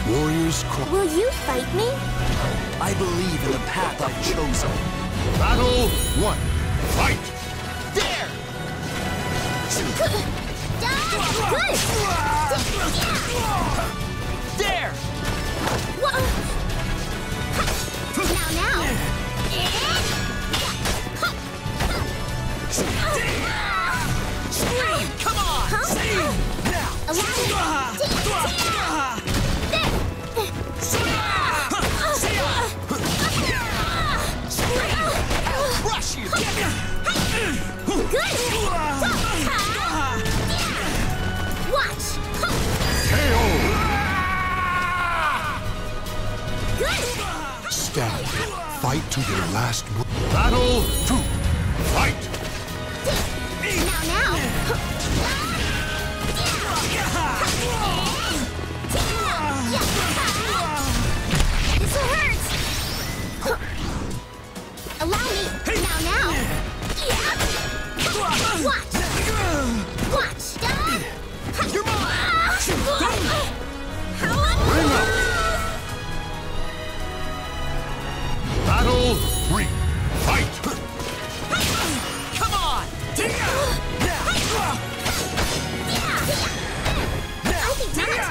Warriors. Will you fight me? I believe in the path I've chosen. Battle 1. Fight! There! Good! There! Now! Scream! Come on! Huh? Scream! Now! Scream! I'll crush you! Good! Watch! KO! Good! Stand. Fight to your last move. Battle 2. Fight! Now! This will hurt! Allow me! Now! Watch! Watch! You're mine! Ring up! Battle 3. Fight! Come on! I think not!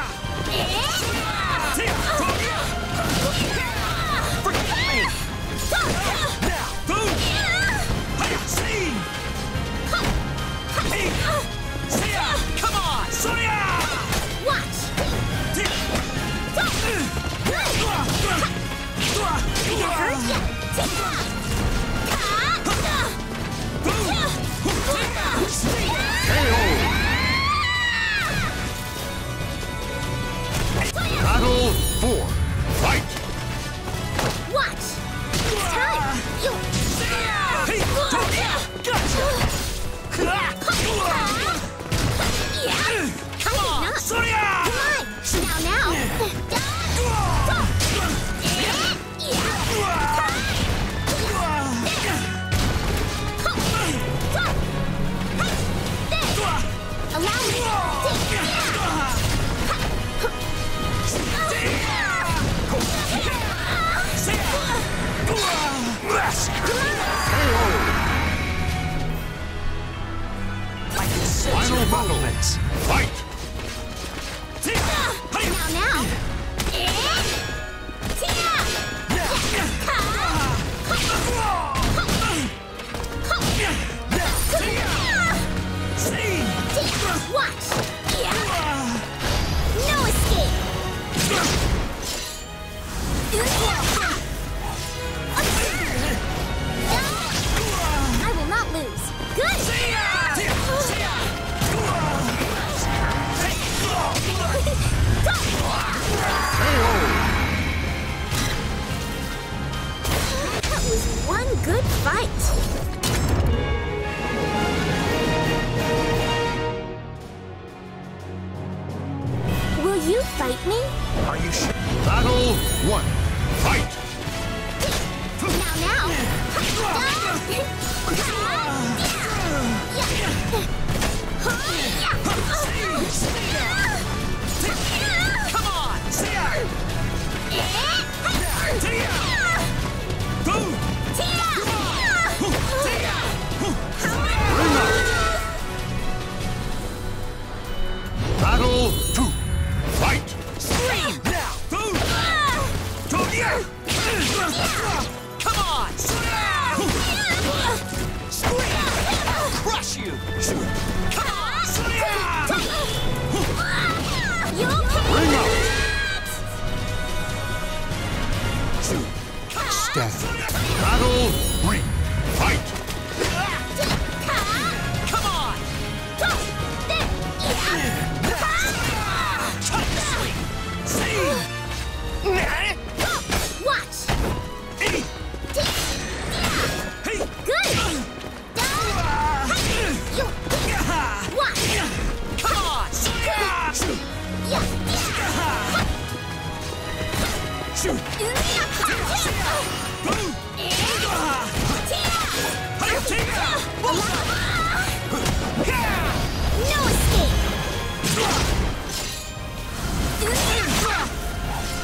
Forget me! Now! Boom! See! Come on! Watch! Did that hurt? Battle 4. Fight! Watch! It's time! Come on! Now! Allow me! Final moments. Fight! Now! Watch! No escape! I will not lose. Good! That was one good fight. Will you fight me? Are you sure? Battle 1. Fight! Now! Come on! Boom! Battle 2. Fight! Scream! Now! Boom! Come on! Scream! I'll crush you! Come on! You okay? Ring up! Stand. Battle 3. Fight! Come on! See! Watch! Good! Watch! Come on! Boom! No escape!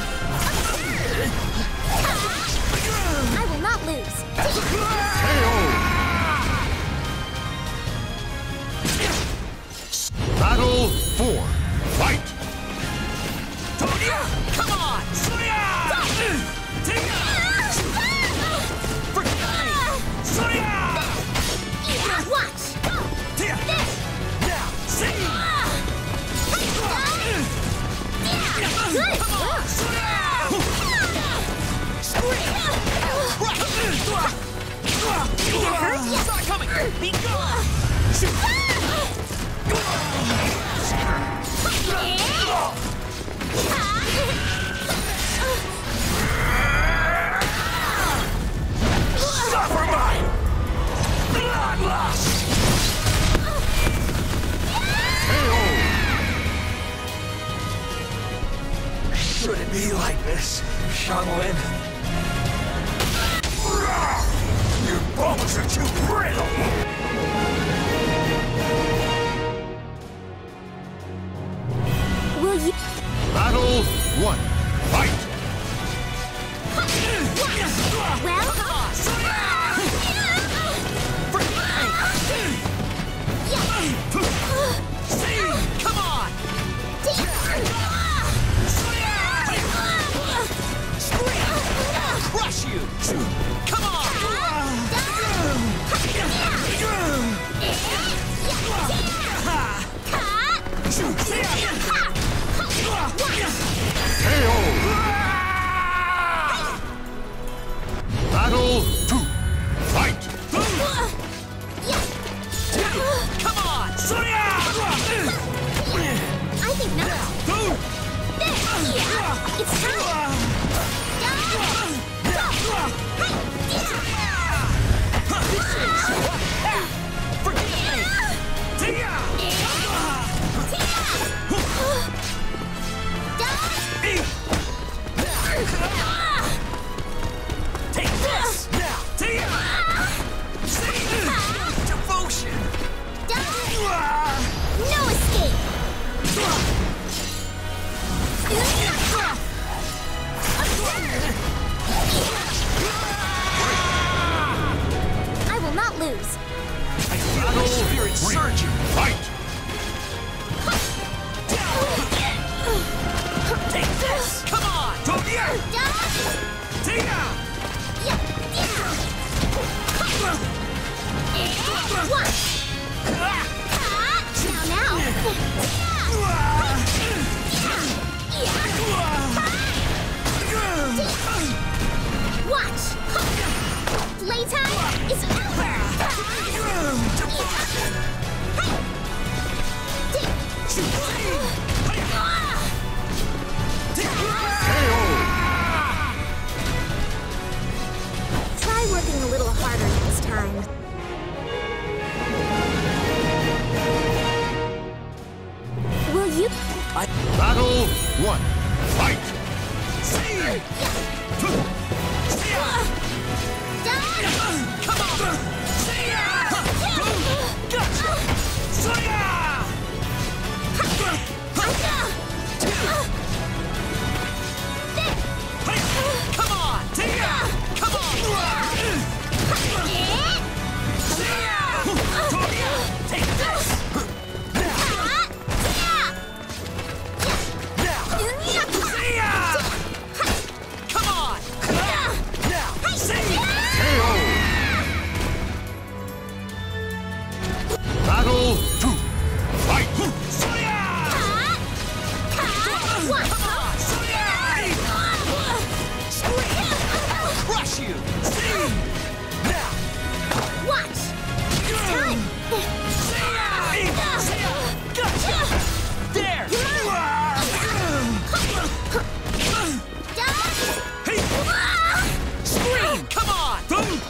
Should it be like this, Shaolin? Your bones are too brittle! Will you? Battle 1. Fight! Well? Come on! Crush you! Come on! Battle 2. Fight! Come on! I think not. It's time. Take this! Devotion! No escape. I will not lose. I feel my spirit surging! Fight! Take this! Come on! Watch! Playtime is over! Try working a little harder this time. Will you? Battle 1. Fight! Battle 2. Fight! Crush you! Watch! It's time! There! Scream! Come on!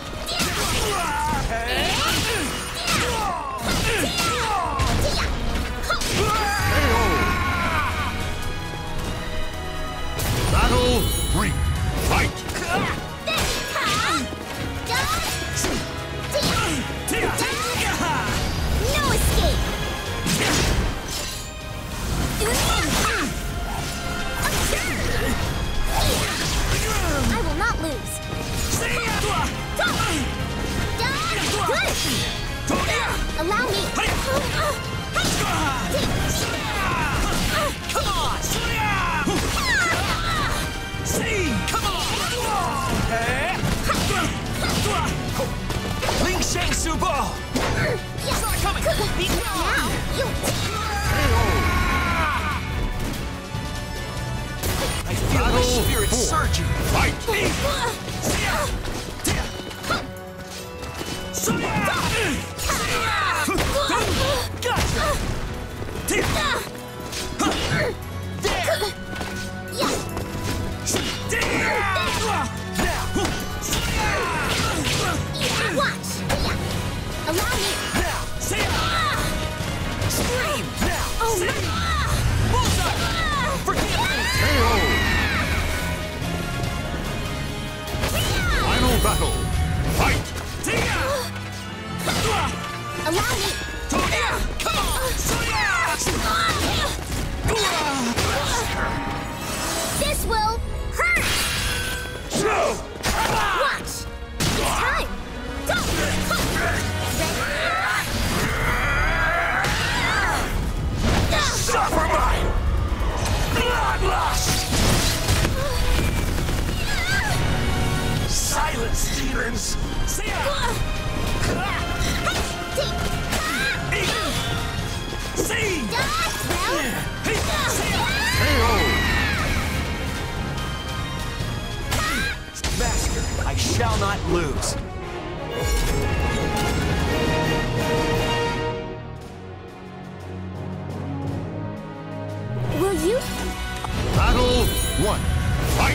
Battle 3. Fight! No escape! I will not lose. Good! Allow me. Come on! Be gone! Now, you... I feel my spirit surging! Fight! Gotcha! Watch! Allow me! Scream! Oh, Bullseye! Forgive me! Final battle! Fight! Allow me! Come on! This will hurt! Watch! It's time! Go! Suffer my bloodlust! Silence, demons! See ya! See! Master, I shall not lose. Will you? Battle 1. Fight!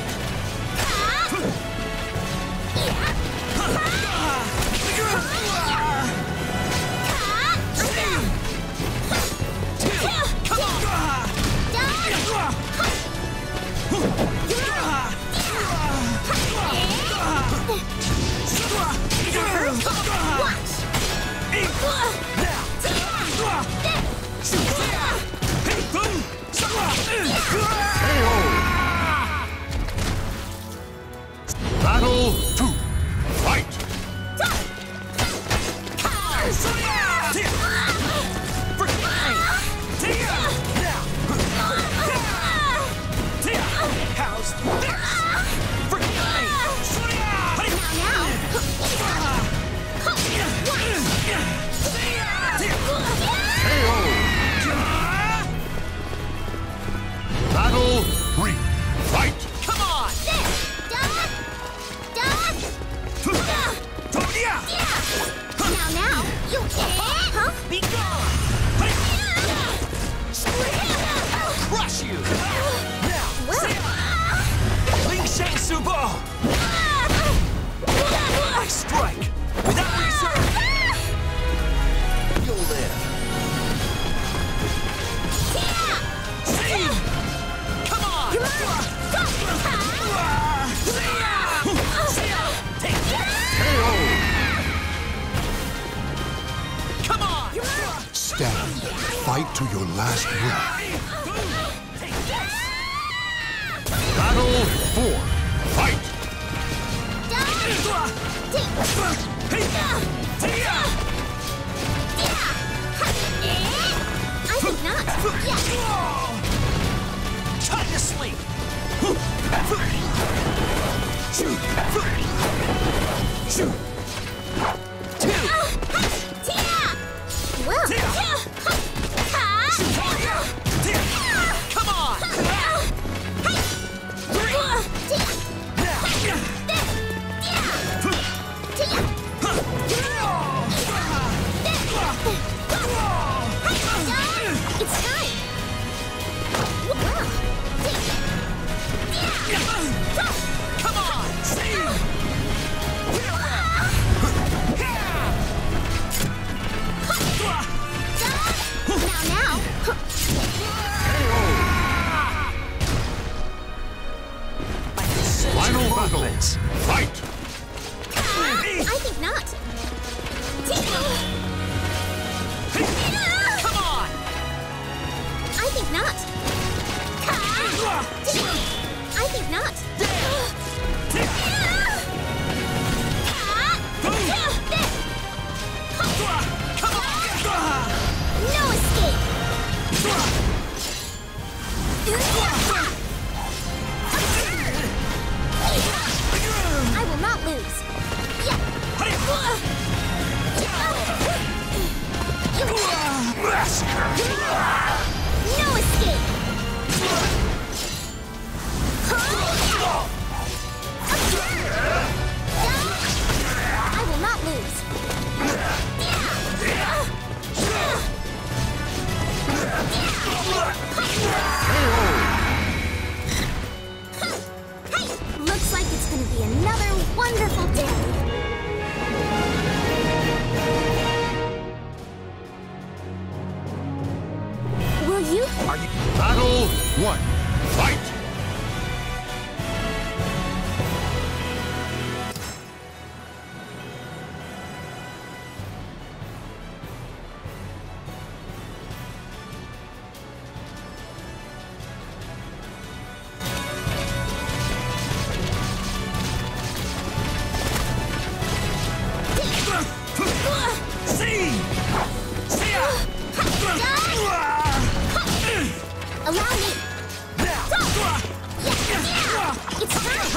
Battle 2. Fight! How's this? Forgive me! Battle 3. Fight! Come on! Now, you can't, huh? Be gone! Crush you! Now, Ling Shang Subo! I strike! Without reserve! You'll live! See! Come on! Take that! Come on! Stand. Fight to your last breath. Take this! Battle 4. Fight! I think not. Time to sleep! Well. Come on! It's time. Come on! See! Now. Final battle. Fight! I think not. Come on! I think not. I think not. No escape. I will not lose. be another wonderful day. Will you? Are you? Battle 1. Fight! Allow me. It's time.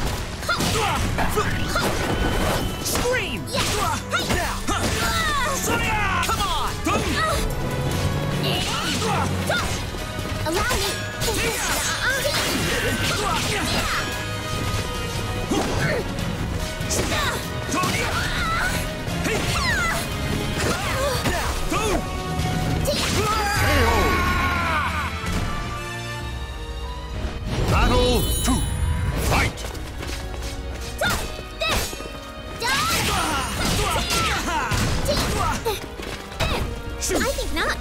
Scream! Come on. Allow me. Battle 2. Fight! I think not.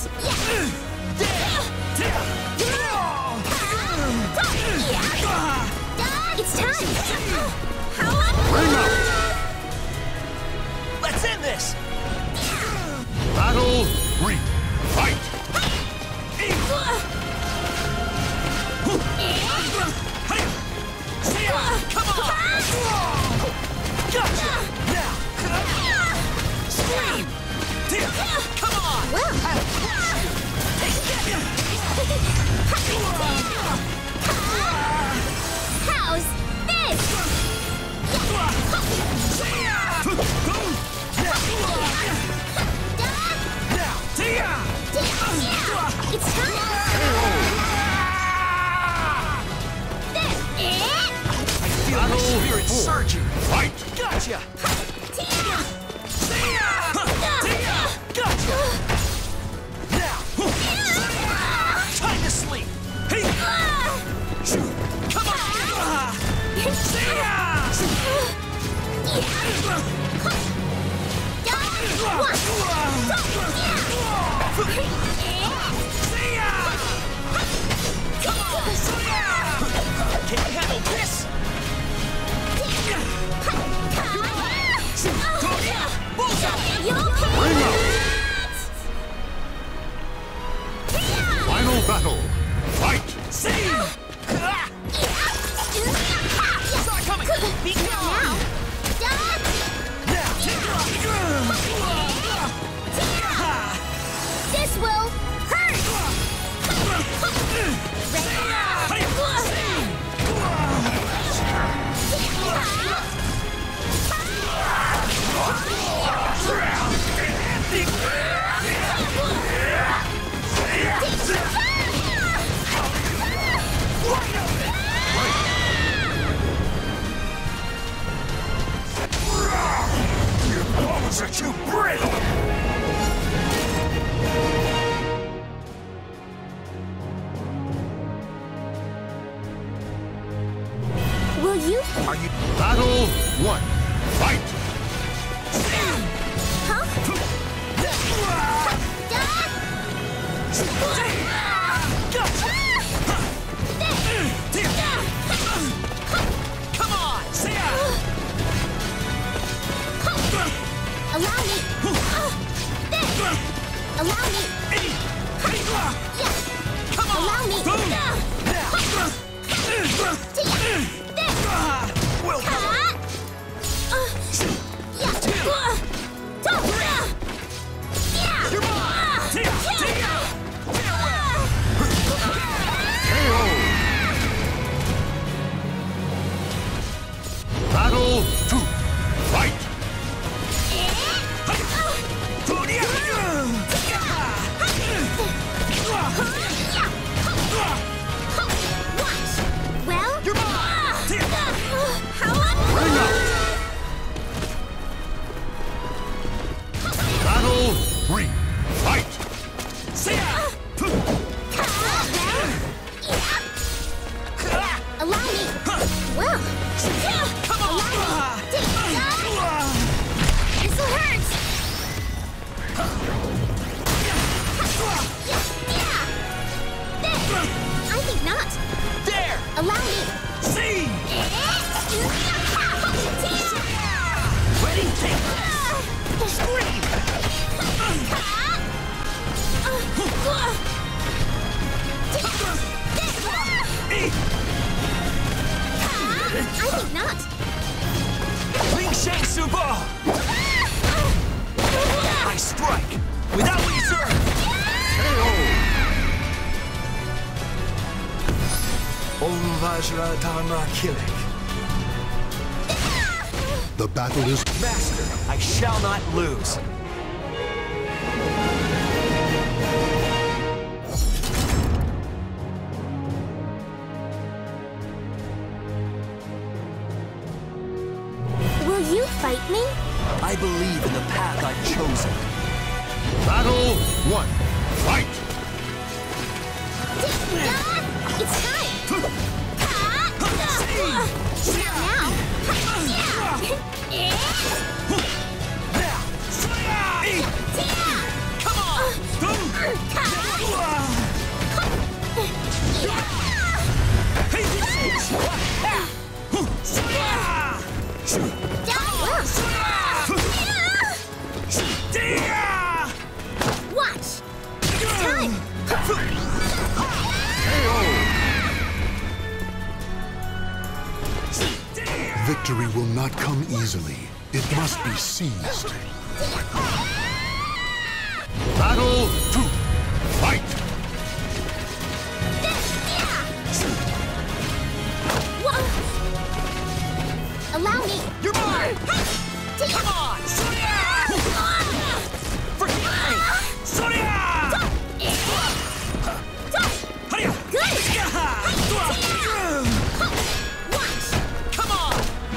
It's time. Ring out! Let's end this! Battle 3. Fight! Come on! Gotcha! Now! Scream! Come on! Well. How's this? It's time. Feel my spirit surging! Fight! Gotcha! Gotcha! Now! Time to sleep! Hey! Come on! Can you handle this? Ring out! Final battle! Fight! See! Start coming! Be gone! This will hurt! Your bones are too brittle! Will you? Are you? Battle 1. Fight! Huh? Come on! See ya! Allow me. Allow me. Come on! Allow me. Will Battle 2. Fight! Well? Ring out! Battle 3. Fight! See ya! Allow me. Well. Come on! think not. Ling Shang Subo! I strike without reserve! Om Vajra Dharma Kilik. The battle is... Master, I shall not lose. Will you fight me? I believe in the path I've chosen. Battle 1. Fight! It's time! Now! Come on! Watch! It's time! Victory will not come easily. It must be seized. Battle 2. Fight! Allow me! You're mine! Come on! Forgive me! Sonia! Good! Watch! Come on!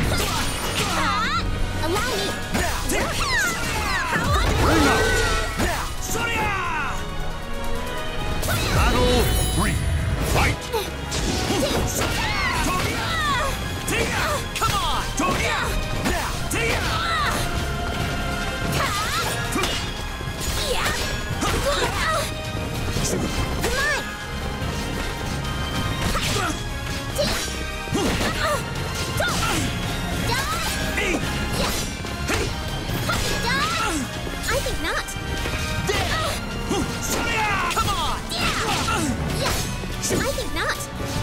Allow me! Bring out! Sonia! Battle 3. Fight! Come on! Tonya! Tia! I think not. Come on! I think not.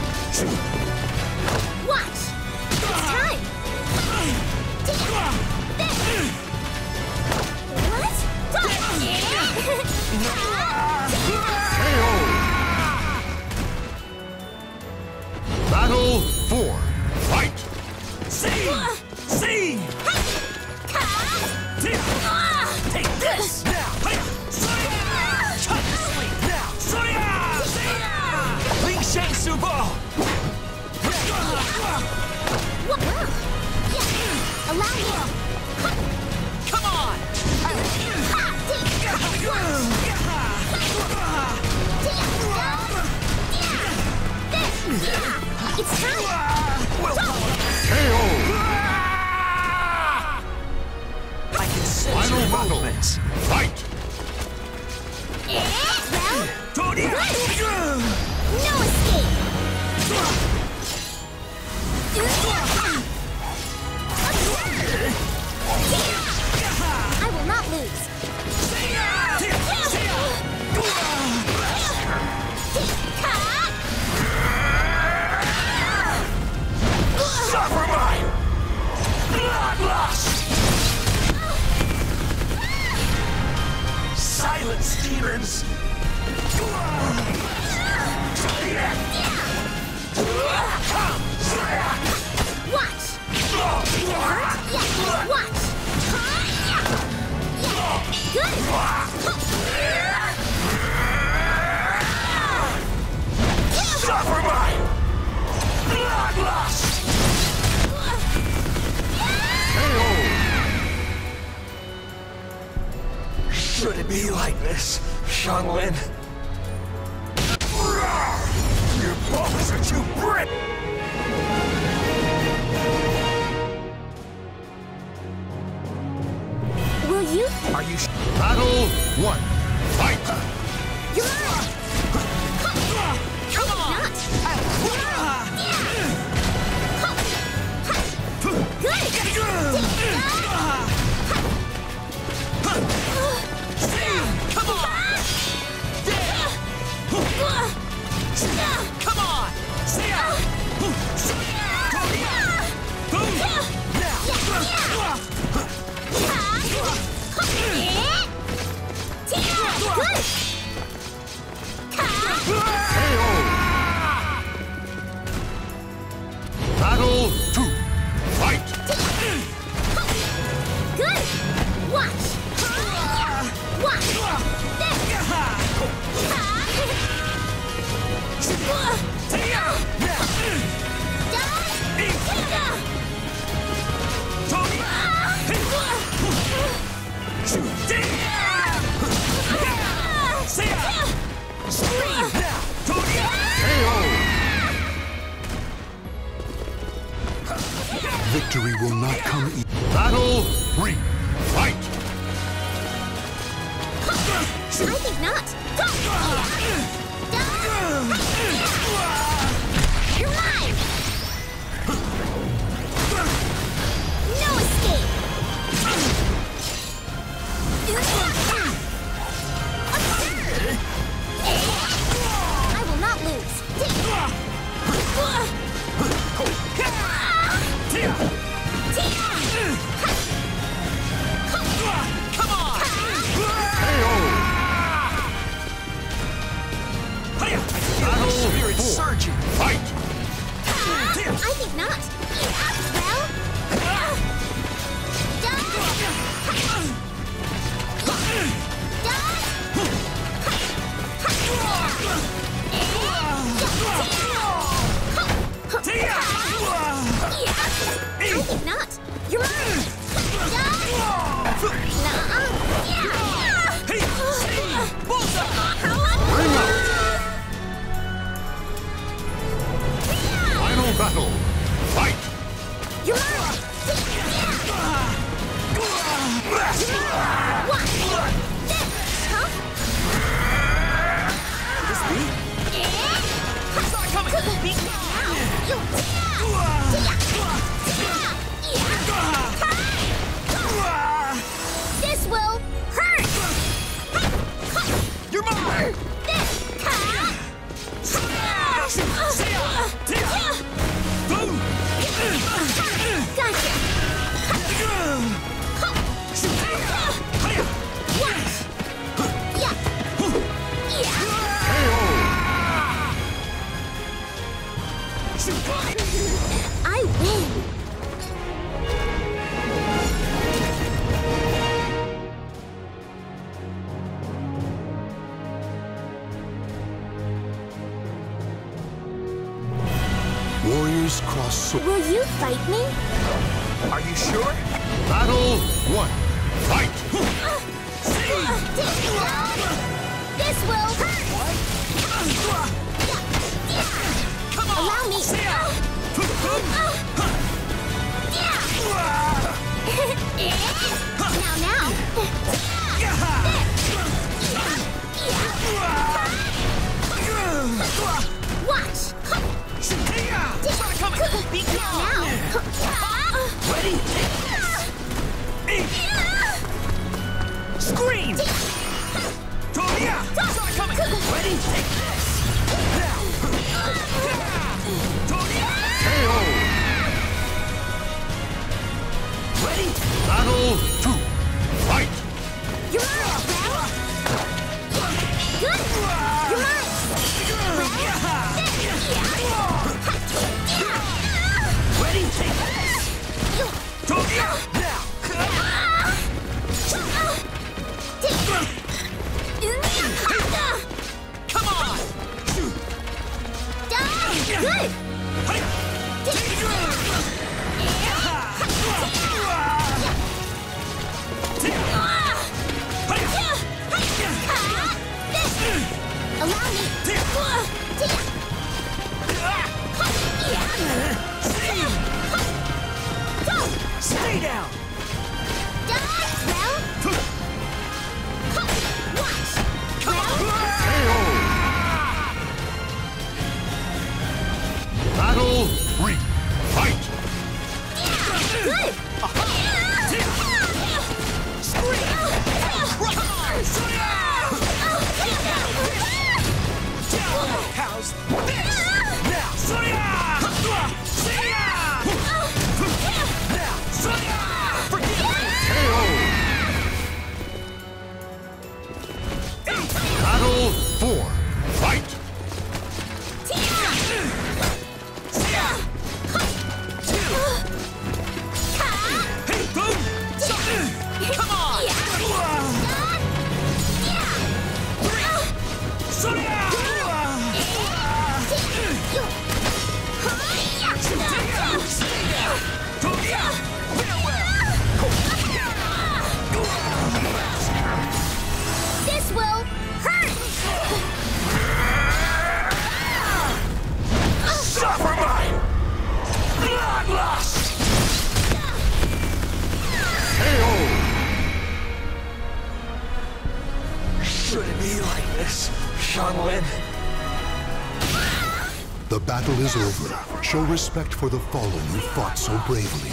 Watch. It's time. What? Battle 4. Fight! See! See! Take this! Now! Try to sleep! Now! Sonia! Ling Shang Subo! Allow me. Come on! It's time. KO! I can sense Final your battle. movements. Fight! Well, Tonya! no escape. I will not lose. Suffer my bloodlust! Silence, demons! Watch. Watch. Good. Suffer my bloodlust! Should it be like this, Xianglin? Your bones are too brittle! Will you? Are you Battle 1. Fight! You're mine. Come on! Good. Come on! Come on! Victory will not come easy. Battle 3. Fight! I think not. You're mine! No escape! I will not lose. Come on! Battle Spirit 4. surging! Fight! I think not. Well... I think not. You're mine. Bring out! Final battle. Fight! You're mine. What? Huh? This me? It's not coming! Be This will hurt! You're mine! Boom! Gotcha! I win! Warriors cross swords. Will you fight me? Are you sure? Battle 1. Fight! This will hurt! Come on! Allow me! Now! Watch! Be Now! Ready? Scream! Toria! It's not coming! Ready? Take this! Toria! KO! Ready? Battle 2. Fight! You're mine, Belle! Good! You're mine! Ready? Take this! Toria! Now! Come on! Good! Allow me! Stay down! Battle 3. Fight! Good! How's this? Now, Sonia! Now, Sonia! this, Shanwen. The battle is over. Show respect for the fallen who fought so bravely.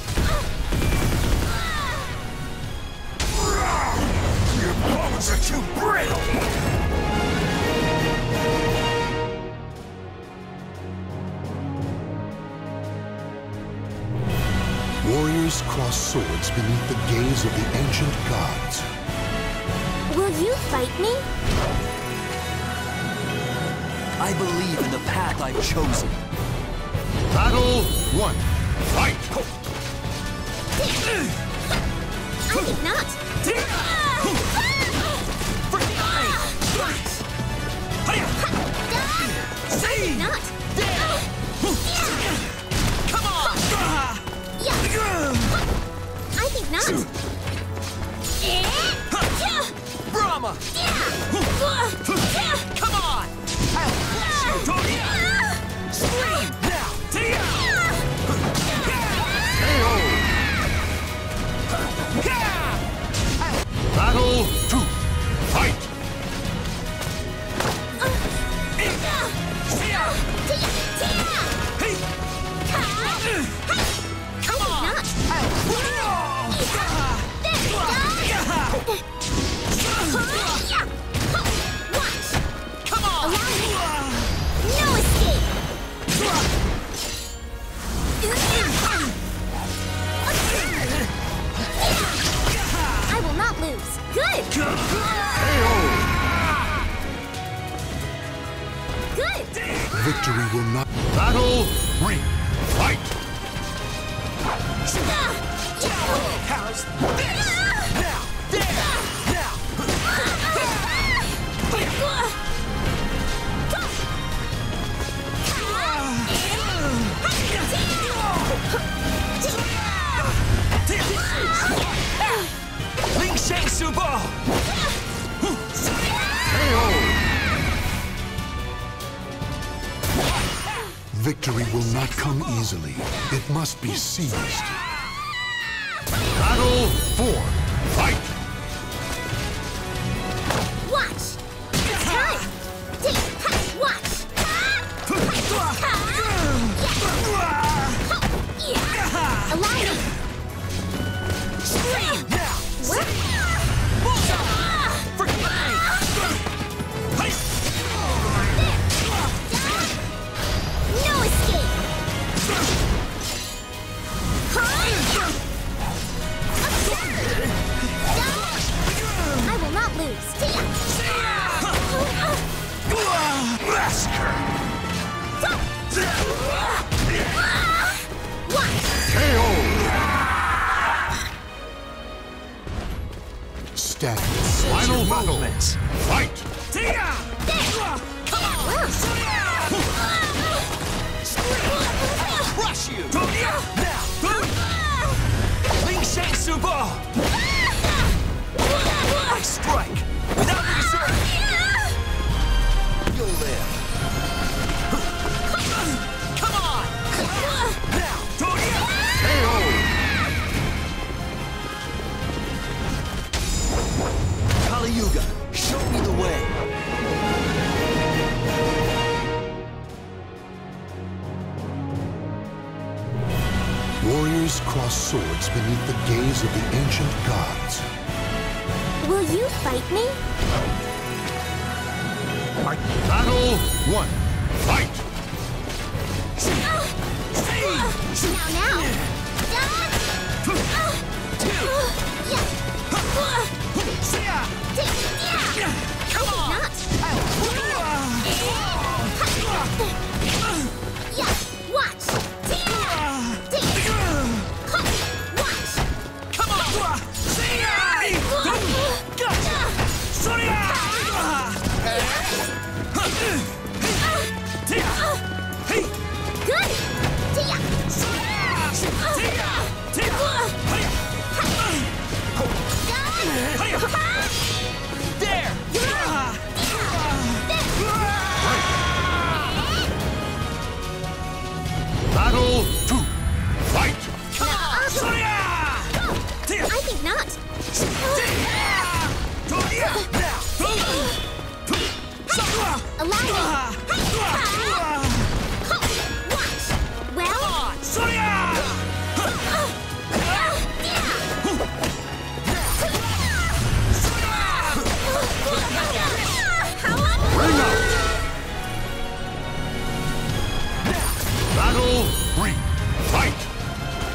Your bones are too brittle! Warriors cross swords beneath the gaze of the ancient gods. Will you fight me? I believe in the path I've chosen. Battle 1. Fight! I think not. I think not. Come on! I think not. Brahma! Come on! I'll bless you, Tonya! Scream now! Battle 2. Fight! Come on! Come on! No escape! I will not lose. Good! Good! Victory will not... Battle 3. Fight! How's this? Now! There! Now! Ling Shang Subo! Victory will not come easily. It must be seized. Battle 4. Fight! Watch! It's time! Watch! Allow me! Scream now! What? No escape! I will not lose. Massacre! Watch! KO! Static. Final battle. Fight! Come on! Crush you! Now! Ling Shang Subo! I strike! Without reserve! You'll live! Come on! Now! KO! Kali Yuga, show me the way! Warriors cross swords beneath the gaze of the ancient gods. Will you fight me? Battle 1. Fight! Now! Come on! Not! Watch! Watch! Come on! Gotcha! Hey! Good!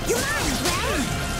You're mine, Gwen!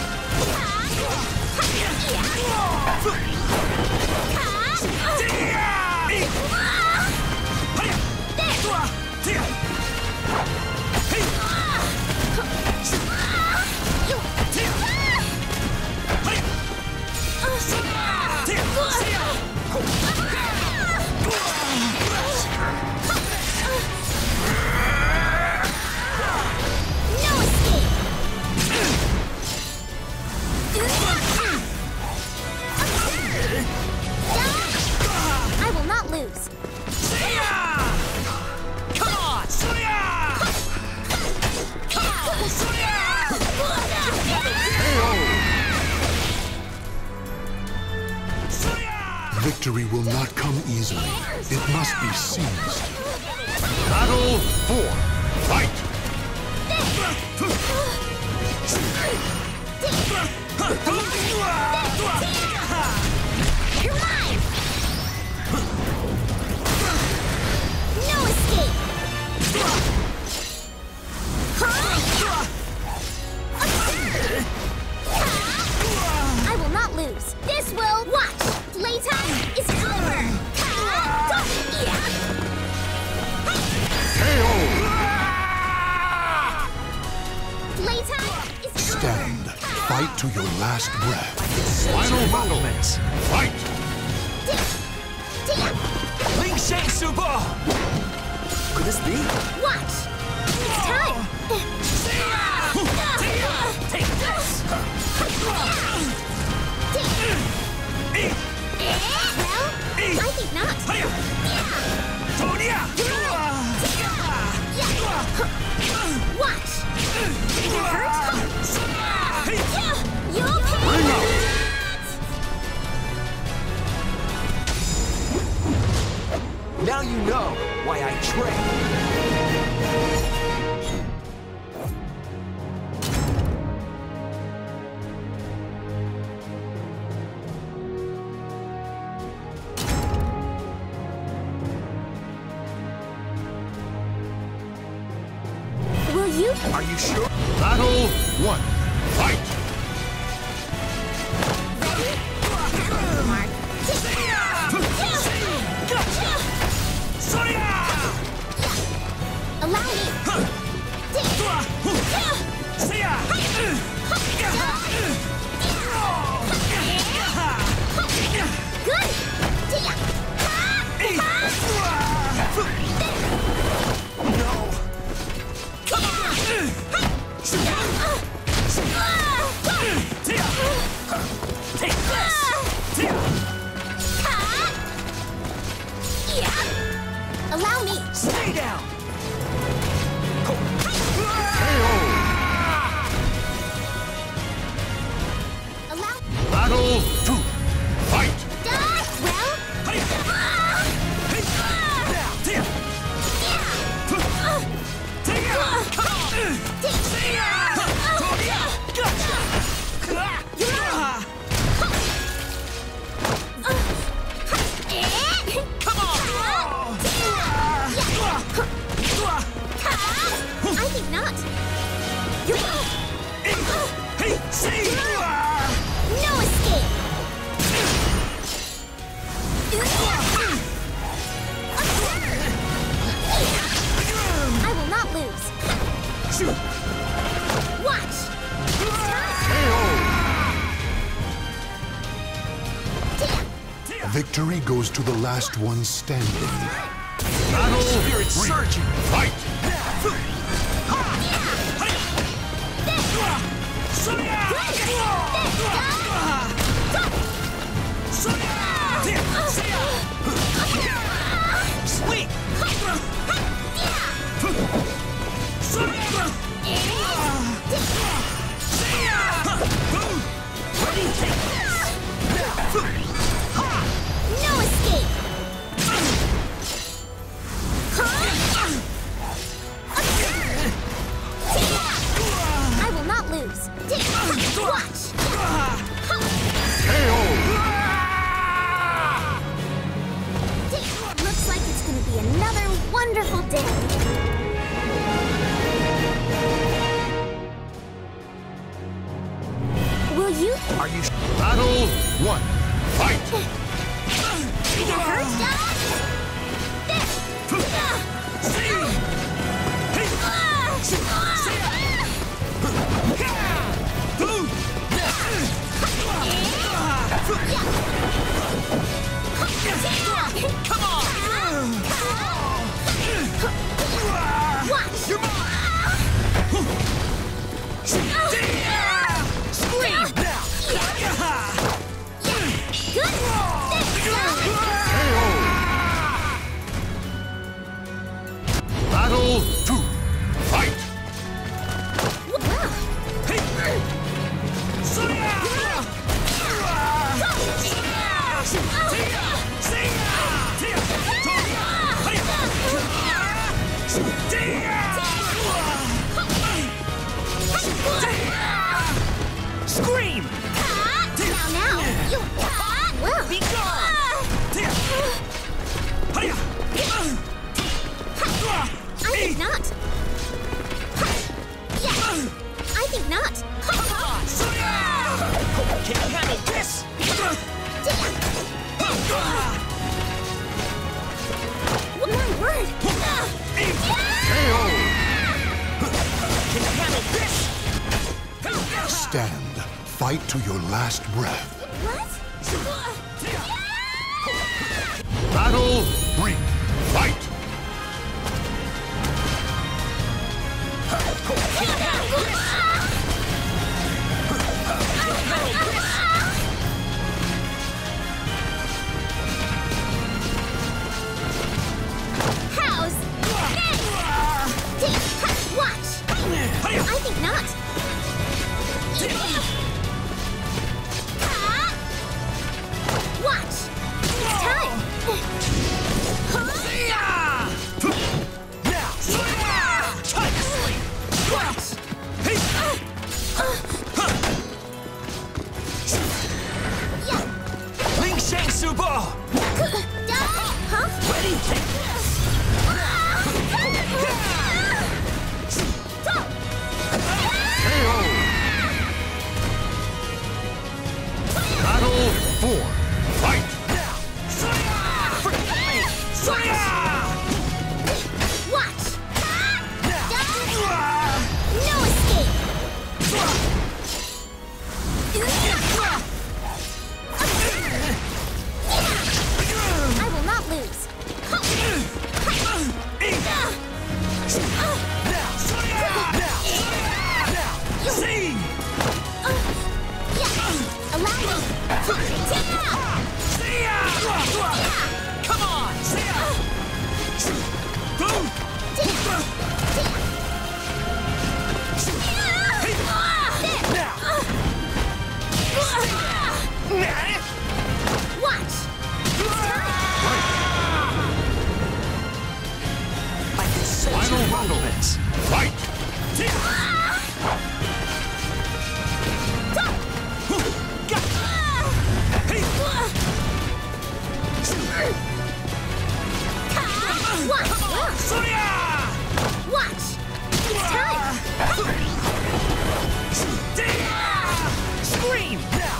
I will not lose. Come on! Victory will not come easily. It must be seized. Battle 4. Fight! You're mine! No escape! I will not lose. This will watch. Playtime is over. Playtime is over. Stand. Fight to your last breath. Final moments. Fight! Ling Shang Subo! Could this be? Watch. It's time. Take this! Well, I think not. Watch. Did that hurt? You'll pay. Now you know why I train. Will you? Are you sure? Battle 1. Fight! Mark. Allow me. Good. No! Come on! Take this! Allow me. Stay down! Allow. Battle 2. Fight! I think not. No escape. I will not lose. Watch. Victory goes to the last one standing. Battle Spirit Surgeon! Fight! Sweet! Ready? Take this! No escape. I will not lose. Watch. Looks like it's going to be another wonderful day. Are you? Battle 1. Fight! That hurts, Dad? Come on! Watch! You're mine! Scream now! Good! Battle 2. Fight! Scream! Now, you will Be gone! I think not. Yeah, I think not. Can you handle this? My word! Can you handle this? Stand. Fight to your last breath. What? Battle 3. Fight! How's this? Watch! I think not. Watch! It's time! Now! Try to sleep! Watch! Ling Shang Subo! Huh? Ready? Take this! Battle 4. Fight! Now! Forget me! Watch! Now! No escape! I will not lose. See! Allow me. Come on! Watch! I can sense Final your battle. movements. Fight! Watch! Watch! It's time! Scream! Now!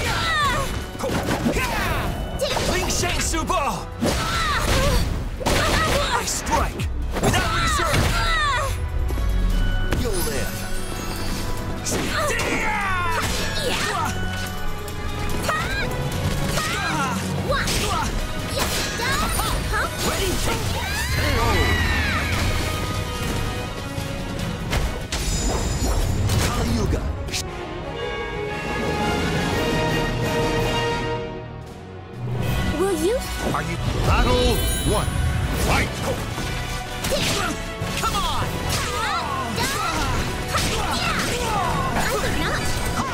Ling Shang Subo! I strike! Without reserve! You'll live! Watch! Huh? Ready? Take this! Kali-Yuga! Will you? Are you... Battle 1. Fight! Come on! I think not.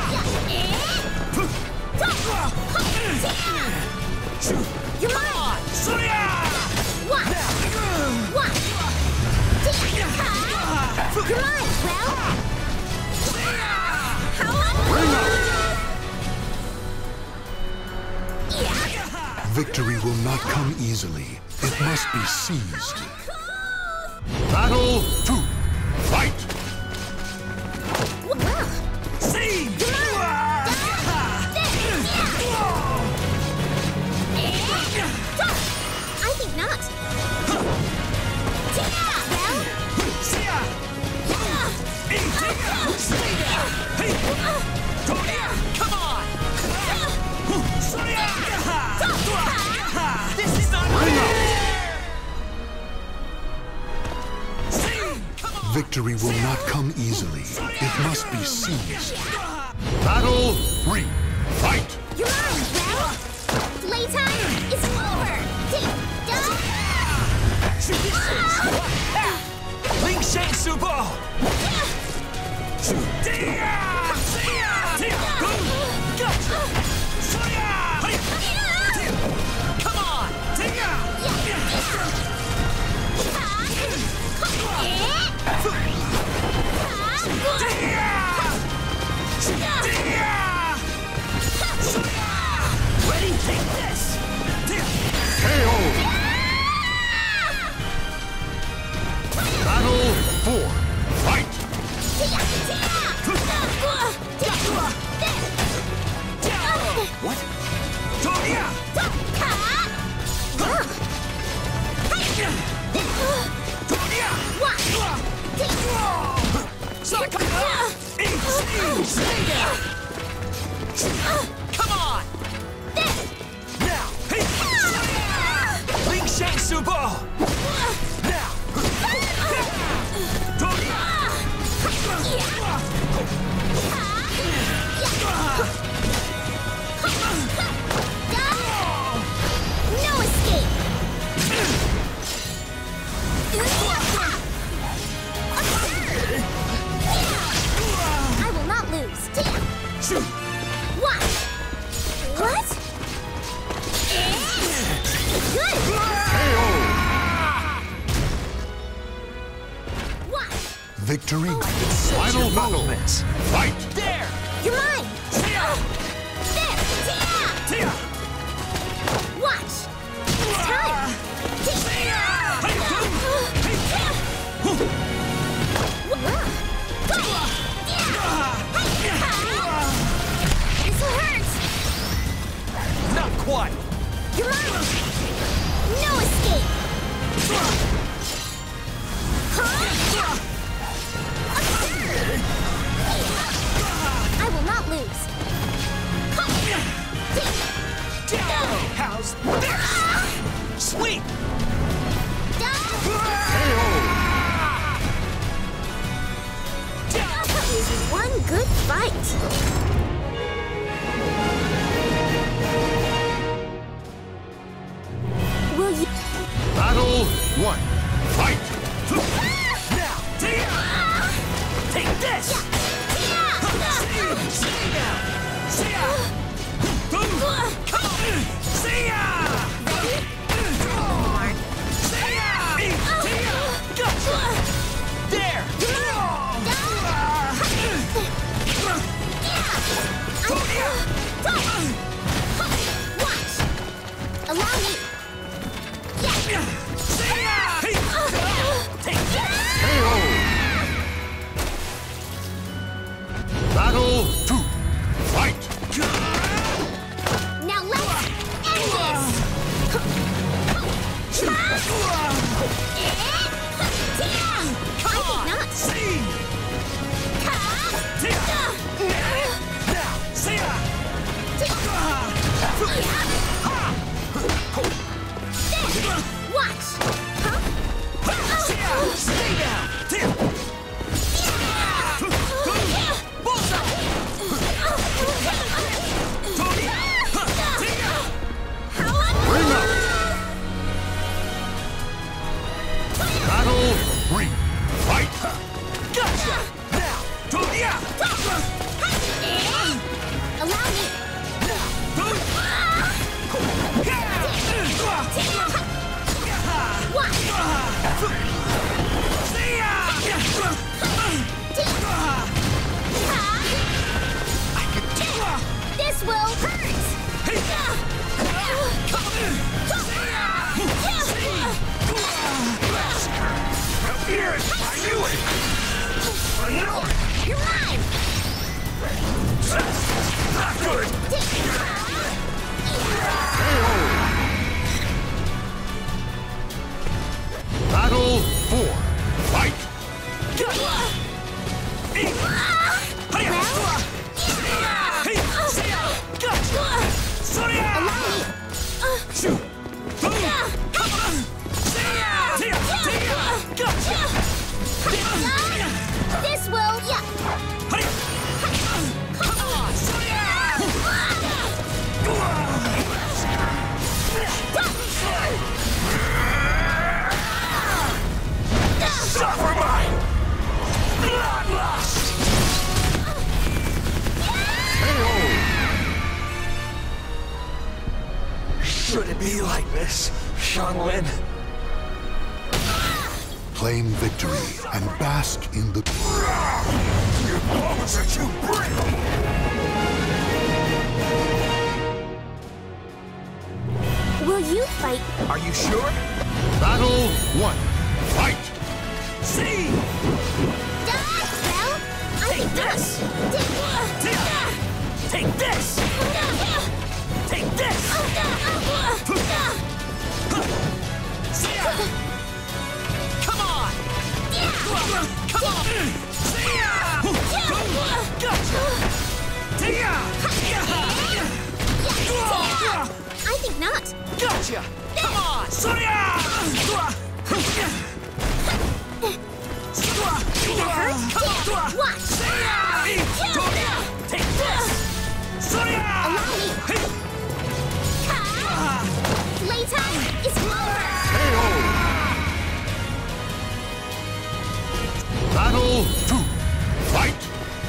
You're mine! Watch! Watch! You're mine, well? Victory will not come easily. It must be seized. Battle 2. Fight! See! Victory will not come easily. It must be seized. Battle 3. Fight! You're mine, Val! Playtime is over! Ling Shang Subo! Come on! Ready? Take this! KO! Battle 4. Fight! What? Come on! Now! Ling Shang Subo! Now! No escape! I will not lose. What? What? Good! What? Victory. Final battle. Fight! There! You're mine! There! Tia! Watch! It's time! This'll hurt! Not quite! You're mine! No escape! I will not lose! How's this? Sweet! One good fight! Will you... Battle 1. Fight! Now! Take this! See now! See ya! Come on! See ya! See ya! Gotcha! There! Watch! Allow me! See ya! Take that! KO! Battle 2. Fight! Now let's end this! I think not! See! Now! See ya! Watch! See ya! Stay down! Bullseye! Bring up! Battle 3. Fight! Gotcha! Now! Allow me! Watch! See ya! This will hurt! Here! I knew it! I knew it! You're mine! Not good! be like this, Xianglin. Claim victory and bask in the... Your bones are too brittle! Will you fight? Are you sure? Battle 1. Fight! See! Well, I Take think this! Take this! Take this! Come on! Come on! Gotcha! I think not. Gotcha! Come on! Watch! Take this! Allow me. Playtime is over. KO! Battle 2. Fight!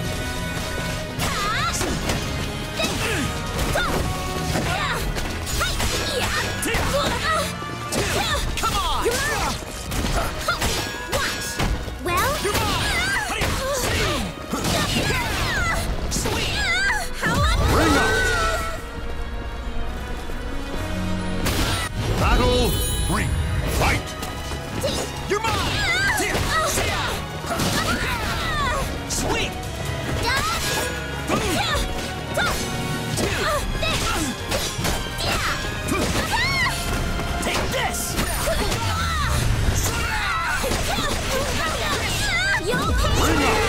Come on! Watch. Well. Sweet! Ring out! Battle 3. Fight! You're mine! Sweet! Take this! Ring out!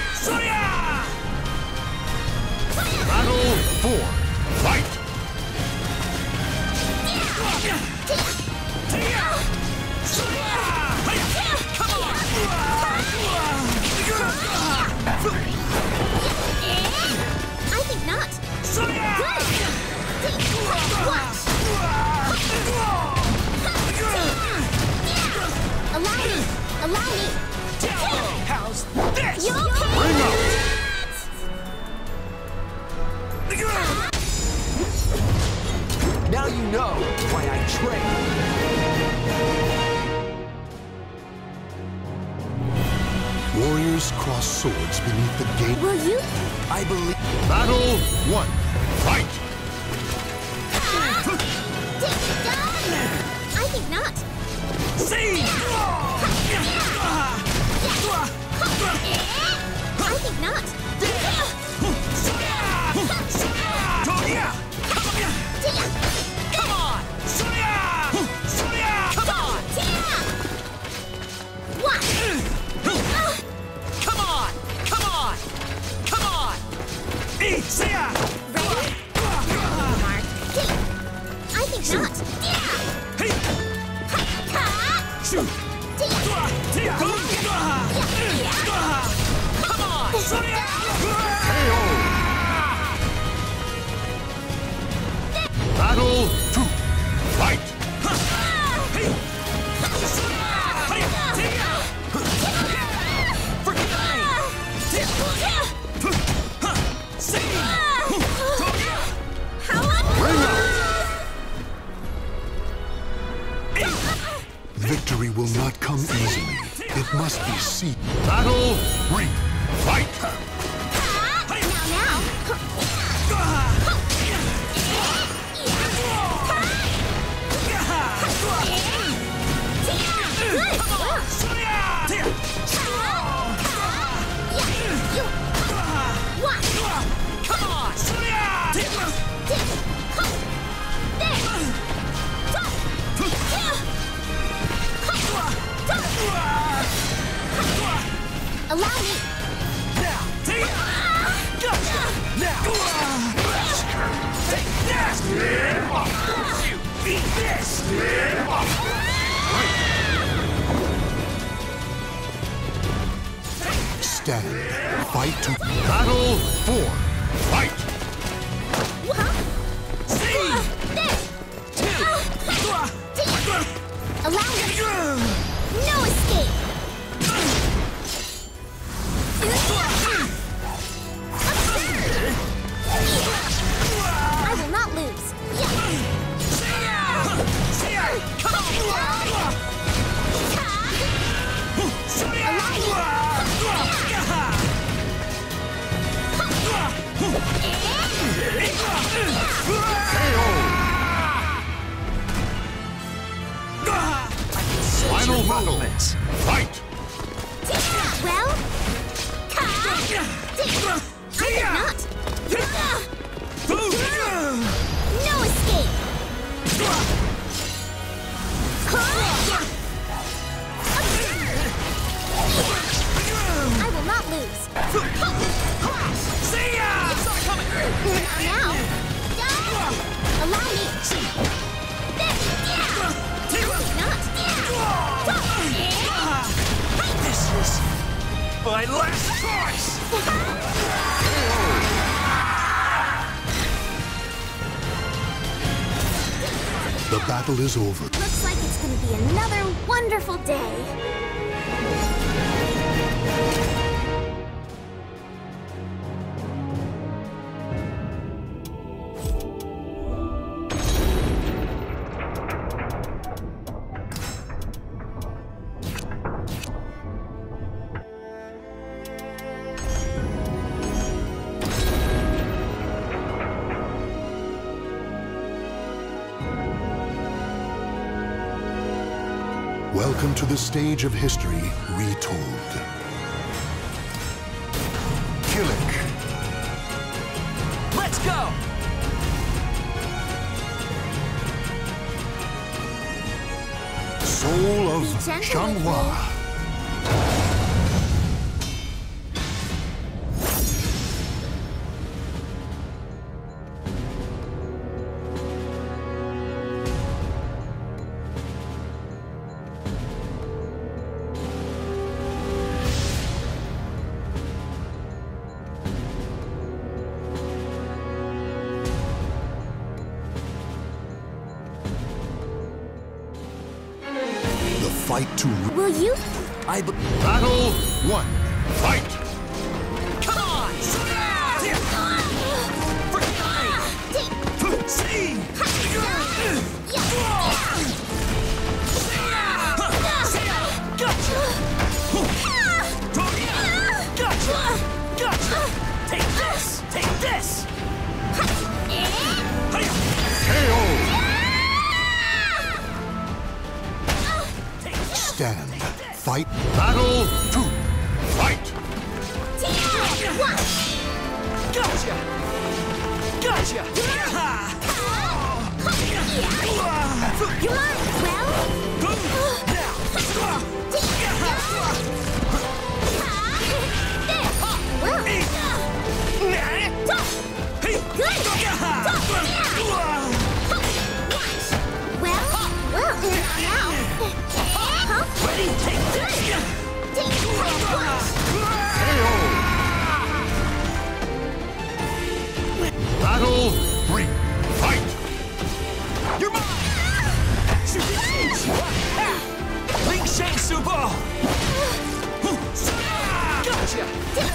Battle 4. Fight! I think not. Watch. Allow me. How's this? Ring out! Now you know why I train. Warriors cross swords beneath the gate. Will you? I believe. Battle 1. Fight! I think not. See! I think not. Come on! Come on! What? Come on! Come on! Come on! See ya! Ready? Mark. I think not. Shoot! Come on! KO! Battle 2. Fight! Ring out! Victory will not come easily. It must be seen. Battle 3. Fight! Now. Allow me. Eat this! Stand. Fight to... Battle 4. Fight! Allow me. No escape. I will not lose. Final battle. Fight! Well, no escape. I will not lose. See ya! It's not coming! Now, allow me. This is my last choice! The battle is over. Looks like it's going to be another wonderful day. Welcome to the stage of history retold. Kilik. Let's go! Soul of Be gentle with Changhua. Fight to... Will you? Battle 1. Fight! Come on! See! Gotcha! Gotcha! Take this! Take this! KO! Stand. Fight. Battle 2. Fight! Gotcha! Gotcha! You're on. Well? Ready? Take this! Battle 3. Fight! You're mine! Ling Shang Subo! Gotcha!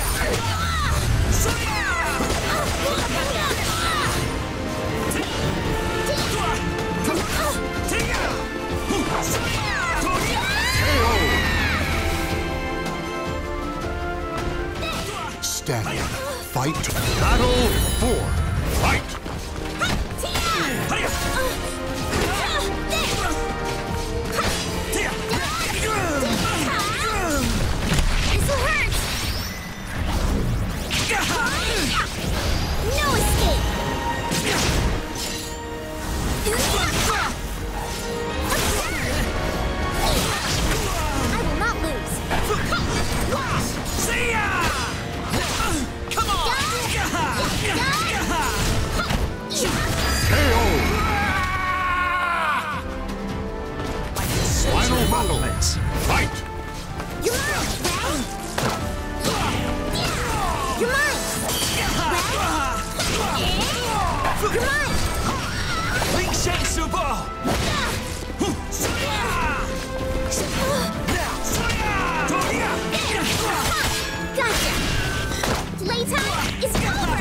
Stand. Fight. Battle 4. Fight! This'll hurt. No escape. I will not lose. See ya! Come on! KO! Final battle. Fight! You're mine. You're mine. You're mine. Ling Shang Subo! Gotcha. Playtime is over.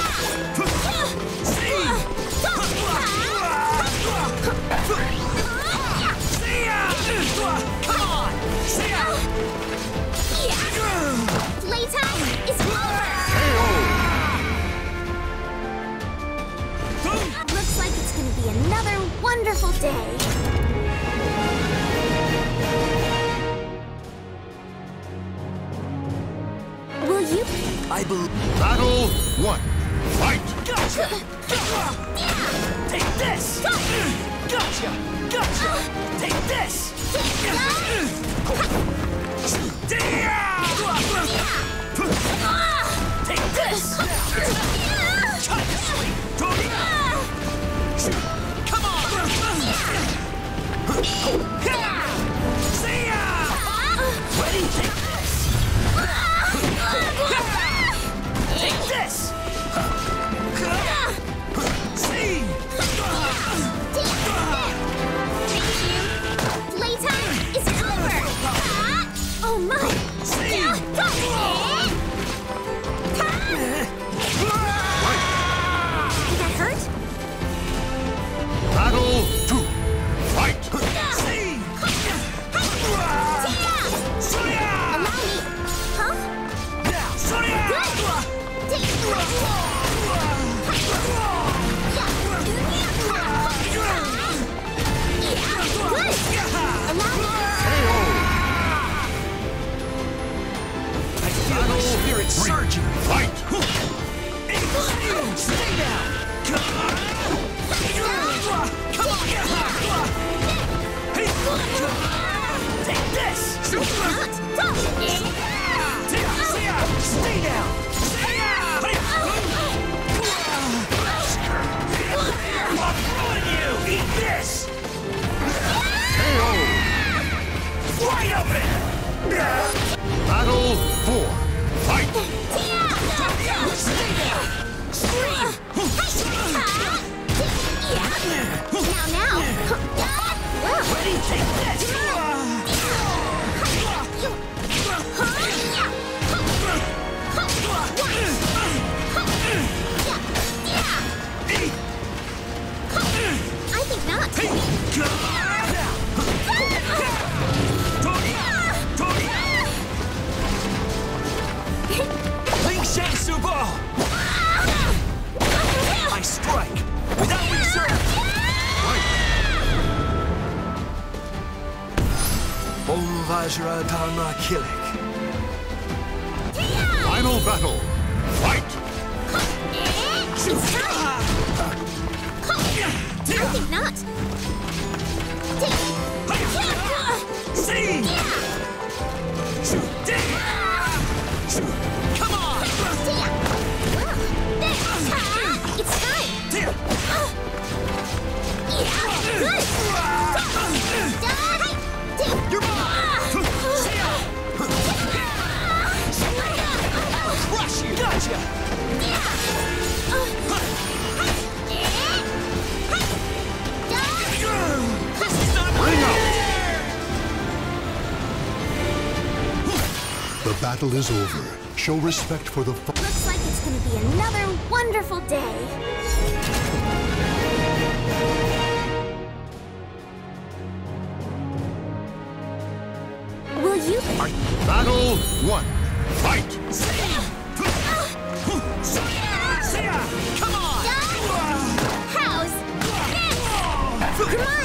Come on! See ya! Playtime is over. KO! day. Will you? I believe. Battle 1. Fight! Gotcha! Take this! Gotcha! Gotcha! Take this! Take this! Come on! See ya! Ready? Take this! Take this! See! Playtime is over! Oh my! See! Did that hurt? Battle 2. Fight! See! Allow me! Huh? I feel my spirit surging. Fight! Stay down. Come on. Take this. Stay down. I'm ruining you. Eat this. KO! Wide open. Battle 4. Fight! Stay down. Scream. Now. Ready? Take this. I think not. I strike without reserve. Valkyrade Kilik. Final battle. Fight! It's time. I think not. See! Come on! It's time. You're mine! Crush you! Gotcha! This is not Bring up! The battle is over. Show respect for the... Looks like it's gonna be another wonderful day. Will you? Battle 1. Fight! Come on! How's this? Come on,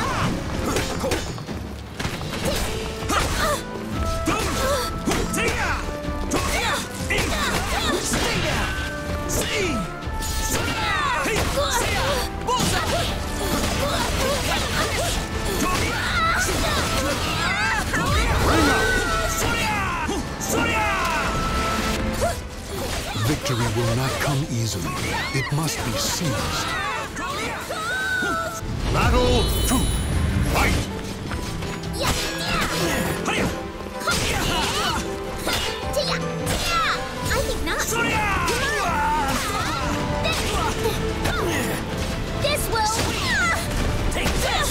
Stay down! See! Victory will not come easily. It must be seized. Battle 2. Fight! I think not. This will. Take this!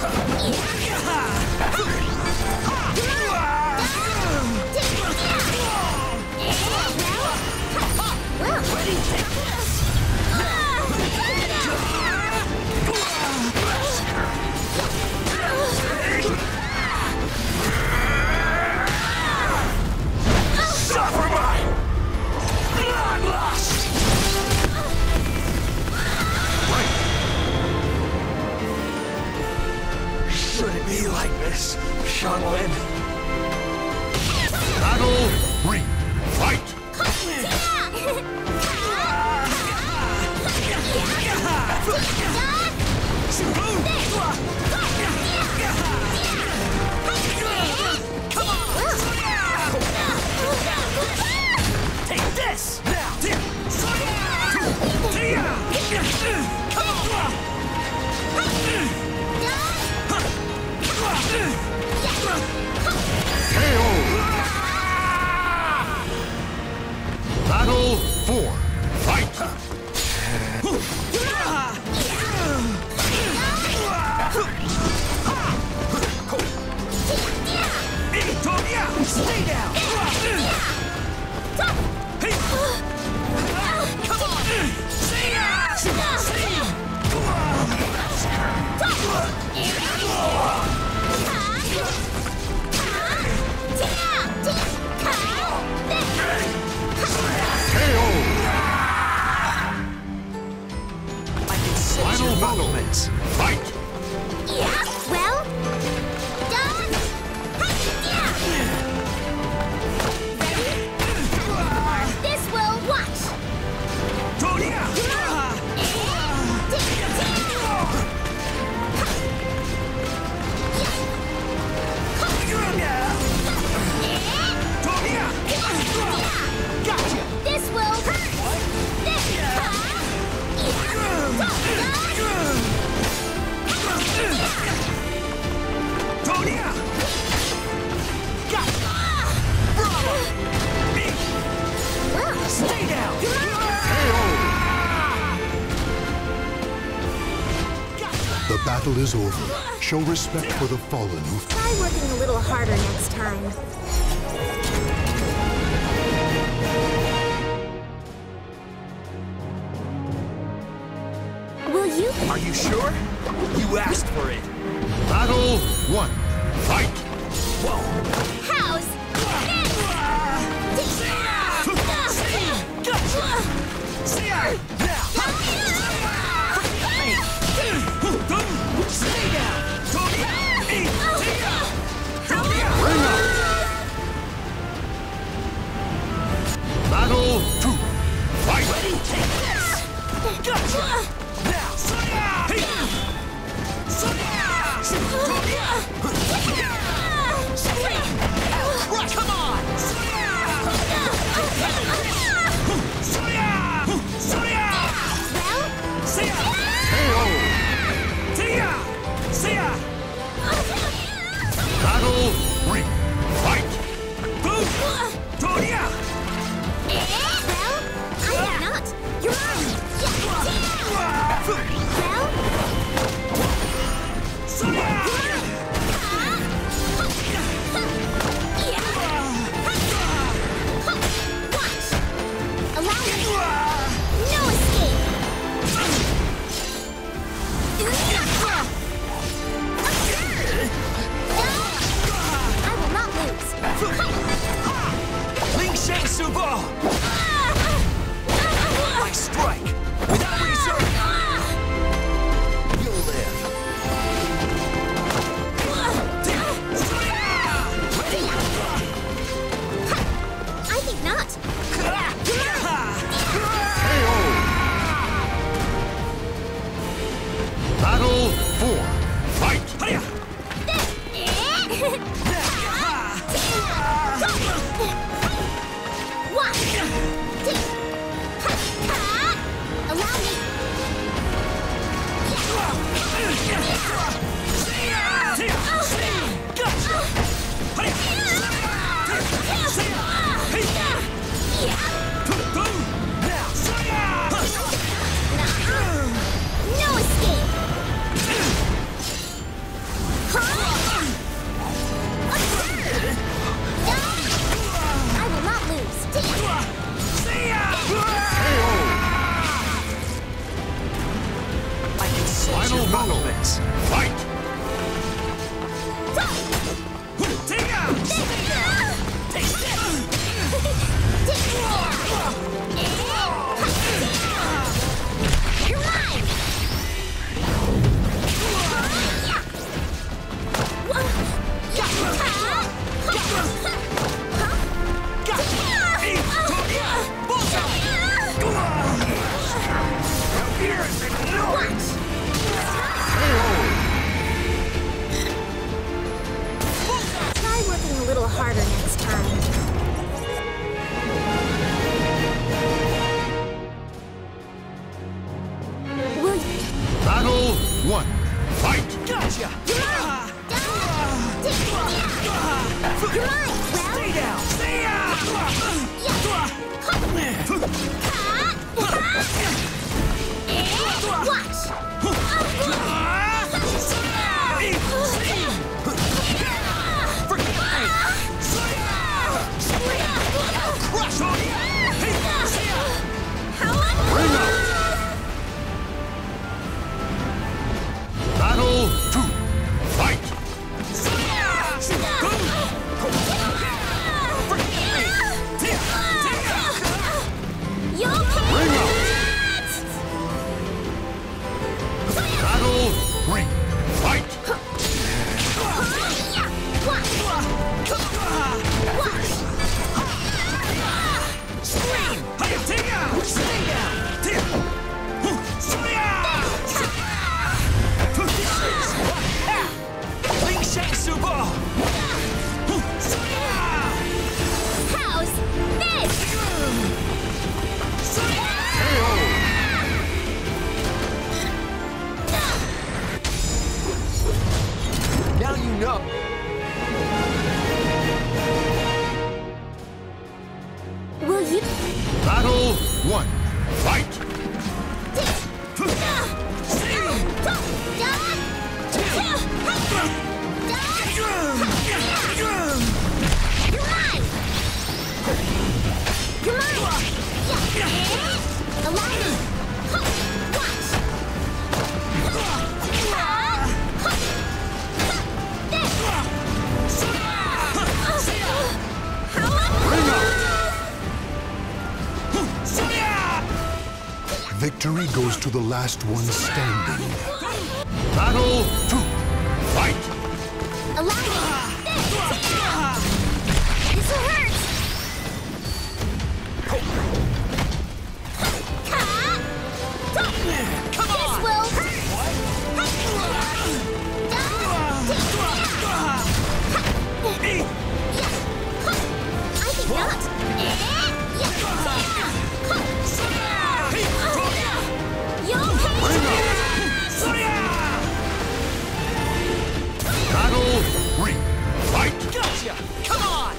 Ready? Take this! Final movements. Fight! Yeah, well, done. Ready? This will watch. Tonya! Gotcha. This will hurt. This Tonya! Gotcha! Bravo! Me! Stay down! The battle is over. Show respect for the fallen who... Try working a little harder next time. Will you? Are you sure? You asked for it. Battle 1. Fight! Whoa! How's this? See ya! Now! Stay down! Tonya! Bring out! Battle 2. Fight! Ready? Take this! Gotcha! Now! Right, come on! Battle 3. Fight! Tonya! Well, I am not. You're mine. Well, watch. Allow me. No escape. I will not lose. Ling Sheng Subo! I strike! Without reserve! You'll live. I think not. Battle 4. Fight! Allow me. No escape. I will not lose. I can sense Final your battle. movements. Fight! You're mine. Try working a little harder next time. Will you? Battle 1. Fight! Gotcha! You're mine. Well, Stay down! Stay down! watch. Bring out! Battle 2. Victory goes to the last one standing. Battle 2. Fight! Allow me! This will hurt! Come on! This will hurt! I think not! Battle 3. Fight! Gotcha! Come on!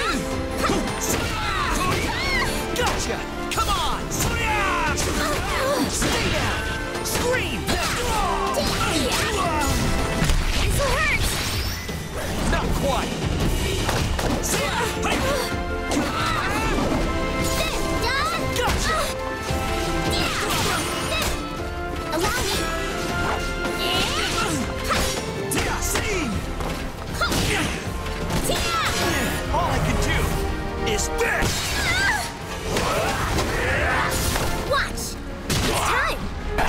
Gotcha! Come on! Stay down! Scream! This will hurt! Not quite! Gotcha! Allow me! All I can do is this! Watch! It's time!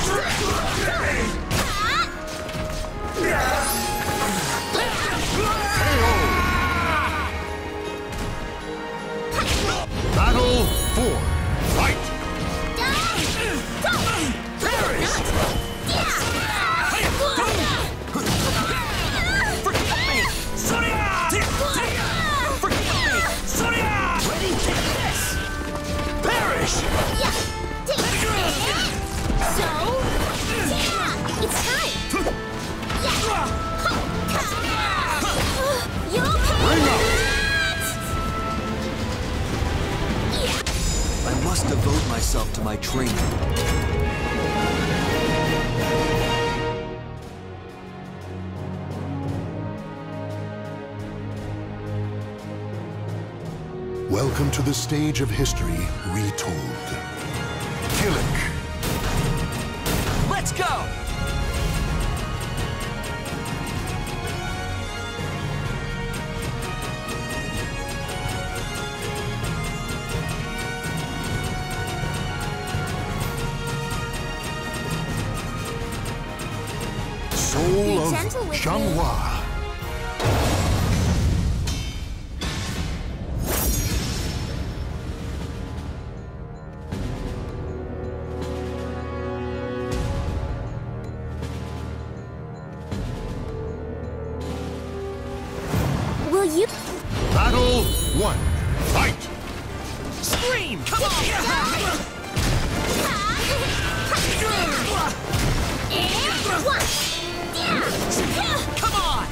Battle 4. Fight! Ready? Take this! Perish! So, it's time! You Bring up! I must devote myself to my training. Welcome to the stage of history retold. Kilik. Let's go! Soul of gentle with Changhua. Will you? Battle 1. Fight! Scream! Come on! Come on!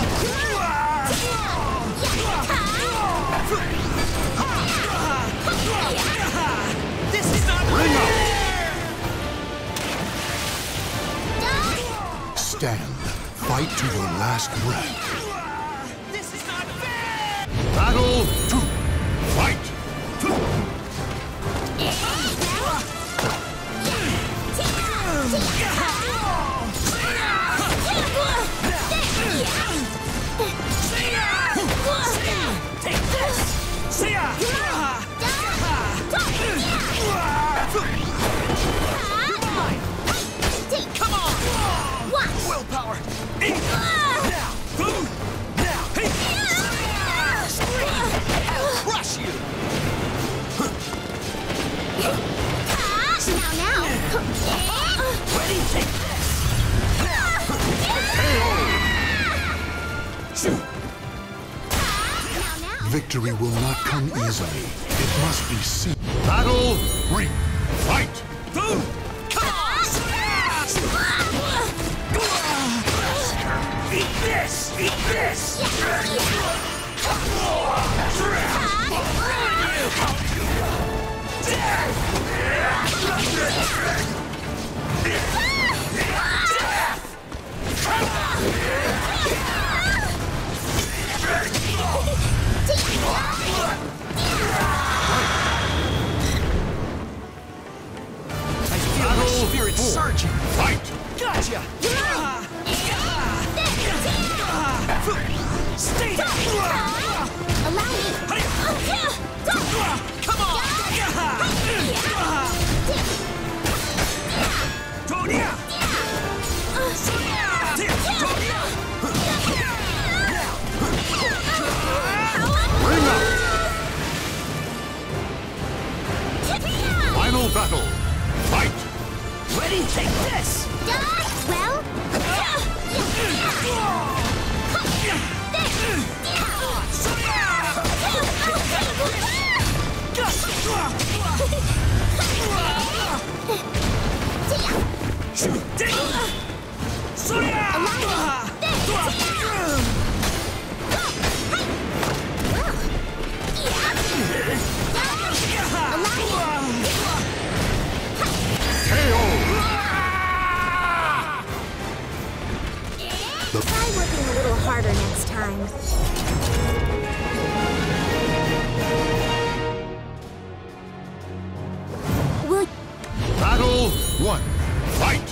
This is not Bring up! Die! Stand. Fight to your last breath. This is not fair! Battle 2. Fight! Take this! See ya! Come on! Willpower! Now! Now! I'll crush you! Now! Ready? Take this! Victory will not come easily. It must be seen. Battle 3. Fight! Come on! Eat this! Eat this! I feel my spirit surging. Fight! Gotcha! Stay down! Allow me! Come on! Ready? Take this! Well... Try working a little harder next time. Will... Battle 1. Fight!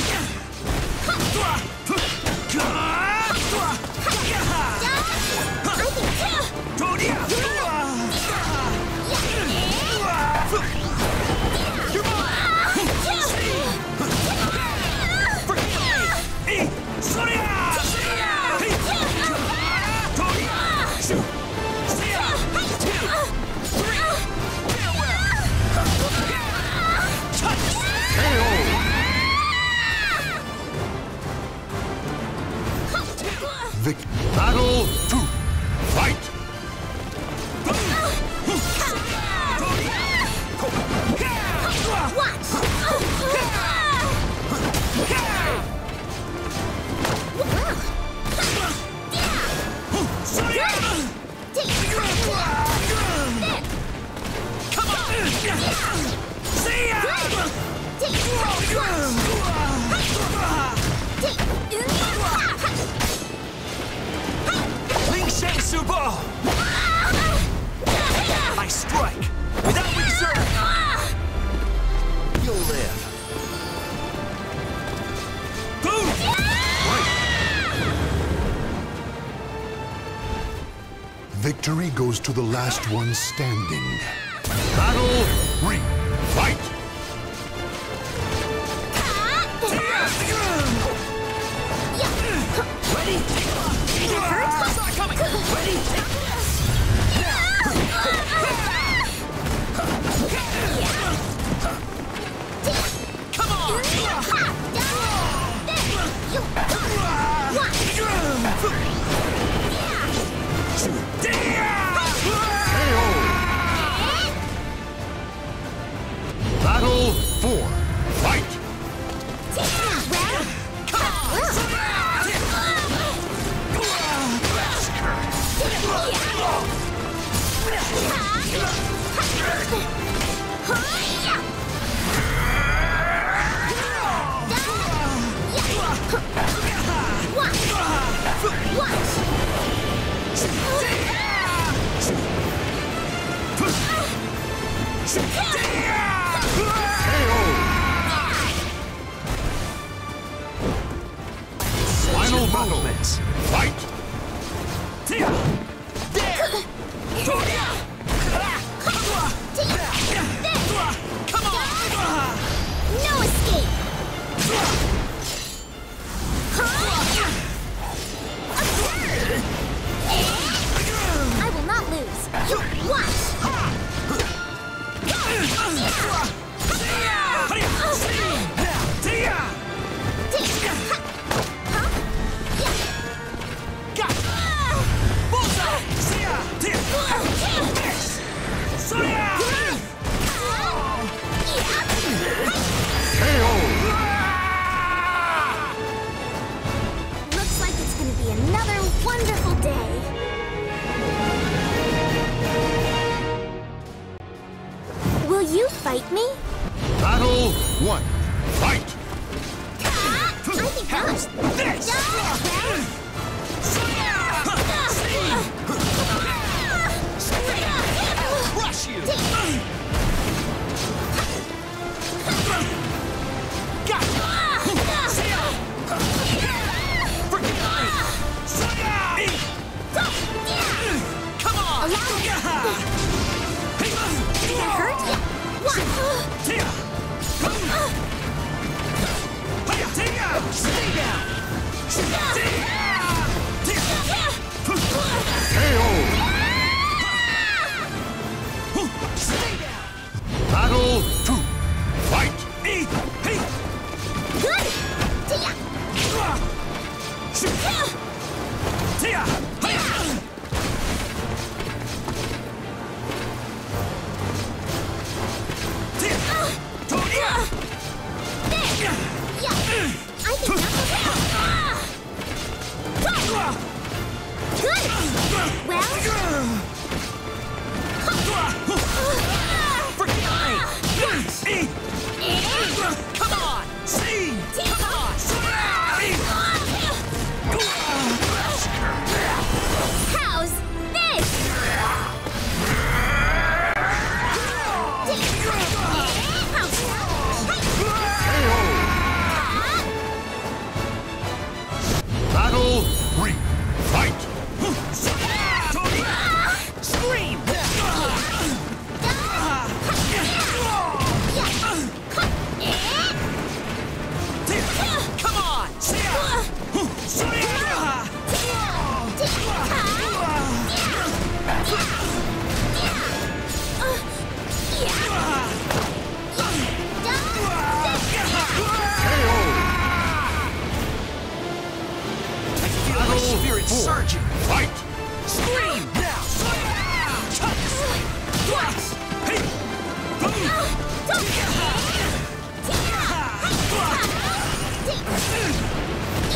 Battle 2. Fight! I strike without reserve. You'll live. Boom! Victory goes to the last one standing. Battle 3. Fight! Ready? Start coming. Ready? Come on! Battle 4. Fight! Final moments. Fight! No escape! I will not lose. Watch! Bullseye!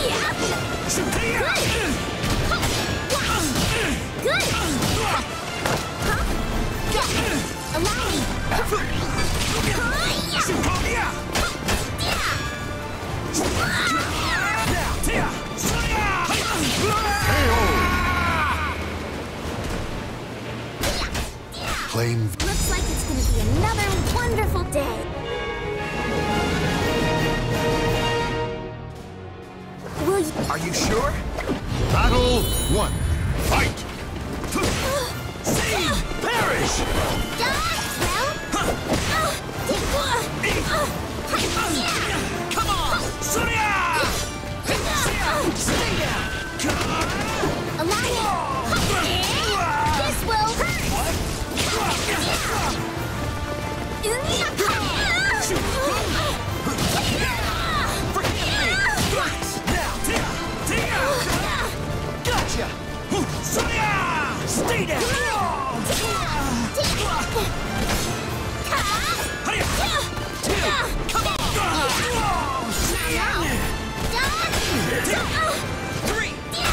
Claim. Looks like it's gonna be another wonderful day. Will you... Are you sure? Battle 1. Fight! See! Perish! Come on! Surya! Stay down! Allow me! This will hurt! Gotcha! Surya! Stay down! Come on! 3!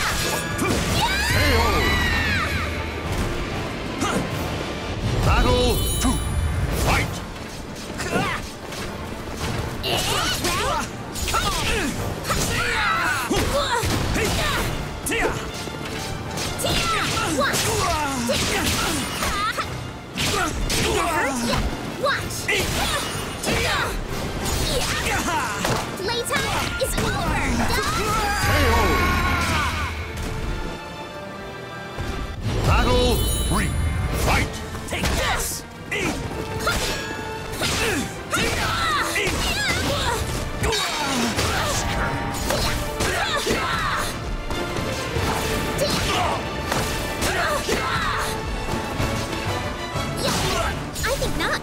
Battle 2. Fight! Watch! Playtime is over! Battle 3. Fight! Take this! I think not.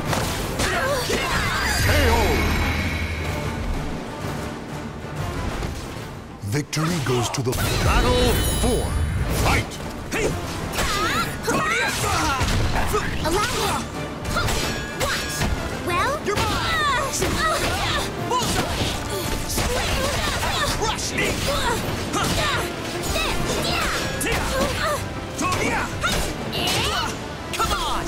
Victory goes to the Battle 4. Fight! Allow me. Watch. Well, You're mine. Crush me! Come on!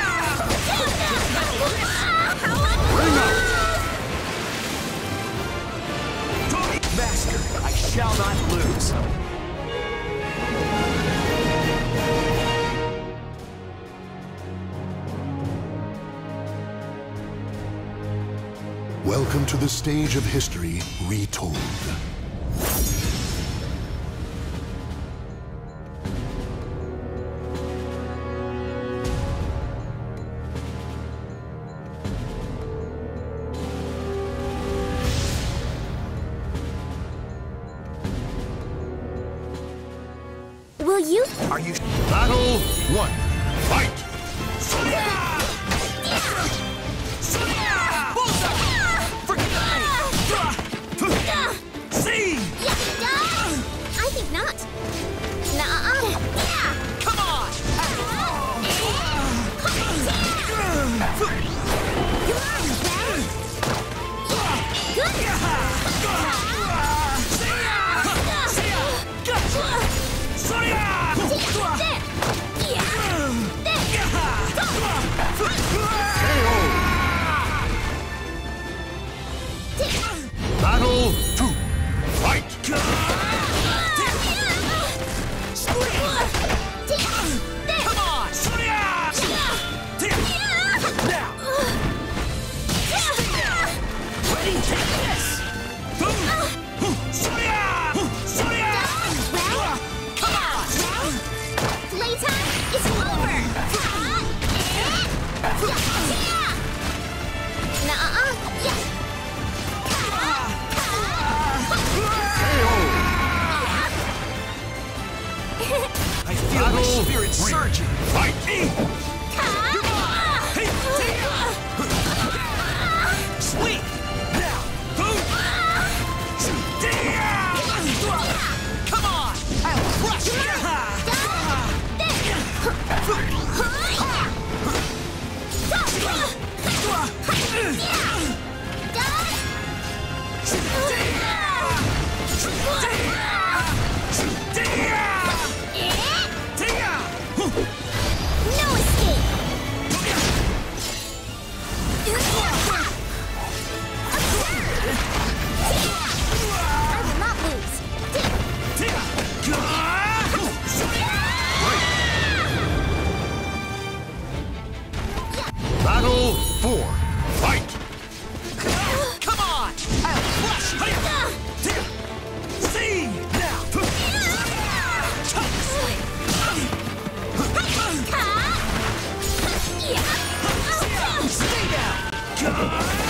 Master, I shall not lose. Welcome to the stage of history retold. will you? Are you? Battle 1. Fight! See! I think not. Nuh-uh. Come on! Battle 2. Fight! Come on! Now! Ready? Take this! Come on! Playtime is over! Nuh-uh. I feel my spirit surging! Fight! Sweet! Now! Come on! I'll crush you! No escape! I will not lose. Battle 4. Fight! Come on! I'll crush you! See now! Stay down!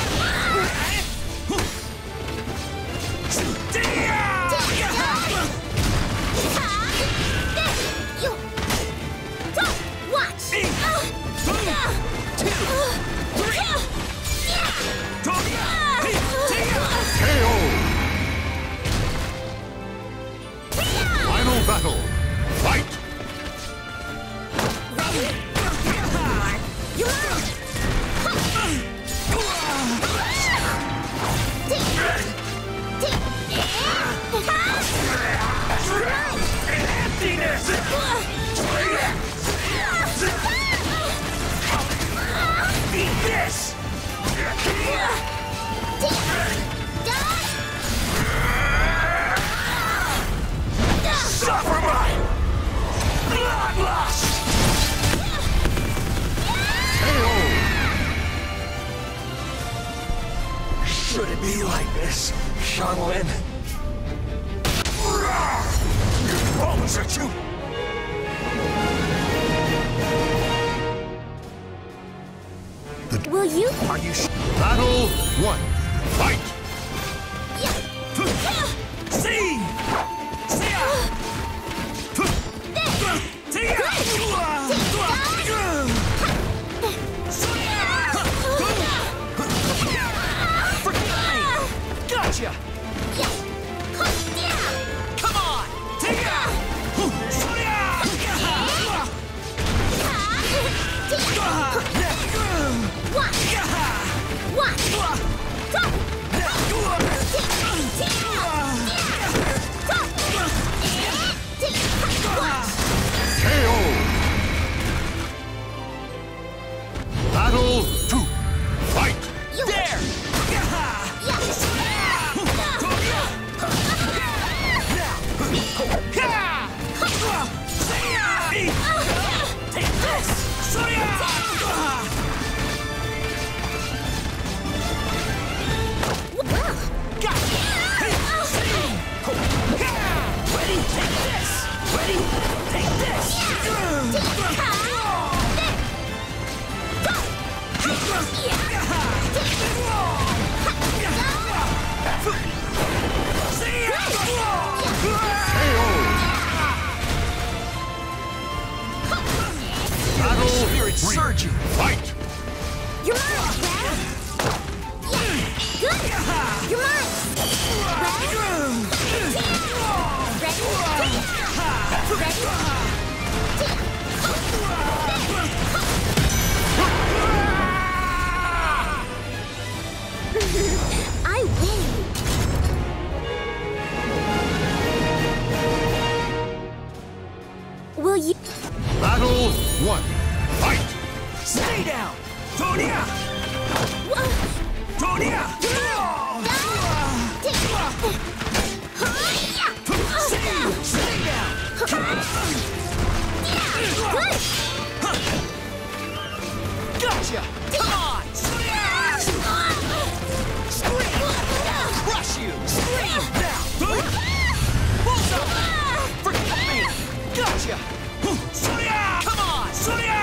Final battle. Fight! Eat this! Suffer my bloodlust! Should it be like this, Shaolin? Your bones are too... Will you? Are you sure? Battle 1. Fight! See! Gotcha! Come on! Battle 2. Fight! There! Take this! Ready? Take this! Ready? Take this! Battle Spirit 3. surging! Fight! You're mine, Red! Good! You're mine! I win! Will you? Battle 1. Fight! Stay down! Tonya! Tonya! Stay down! Gotcha! Come on! Scream! Crush you! Scream now! Bullseye! Forget me! Gotcha! Come on!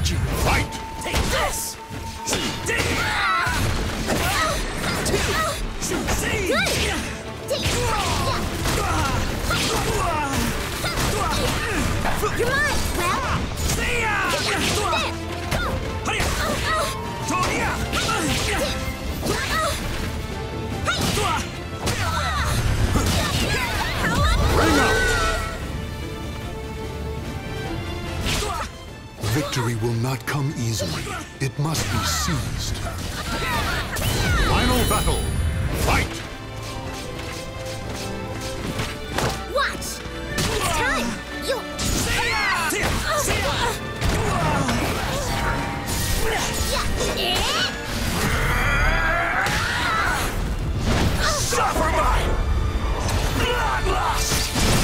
surging. Fight! Take this! You're mine! Well, See ya! Ring out! Victory will not come easily. It must be seized. Final battle! Fight! watch! It's time! You... Suffer my bloodlust!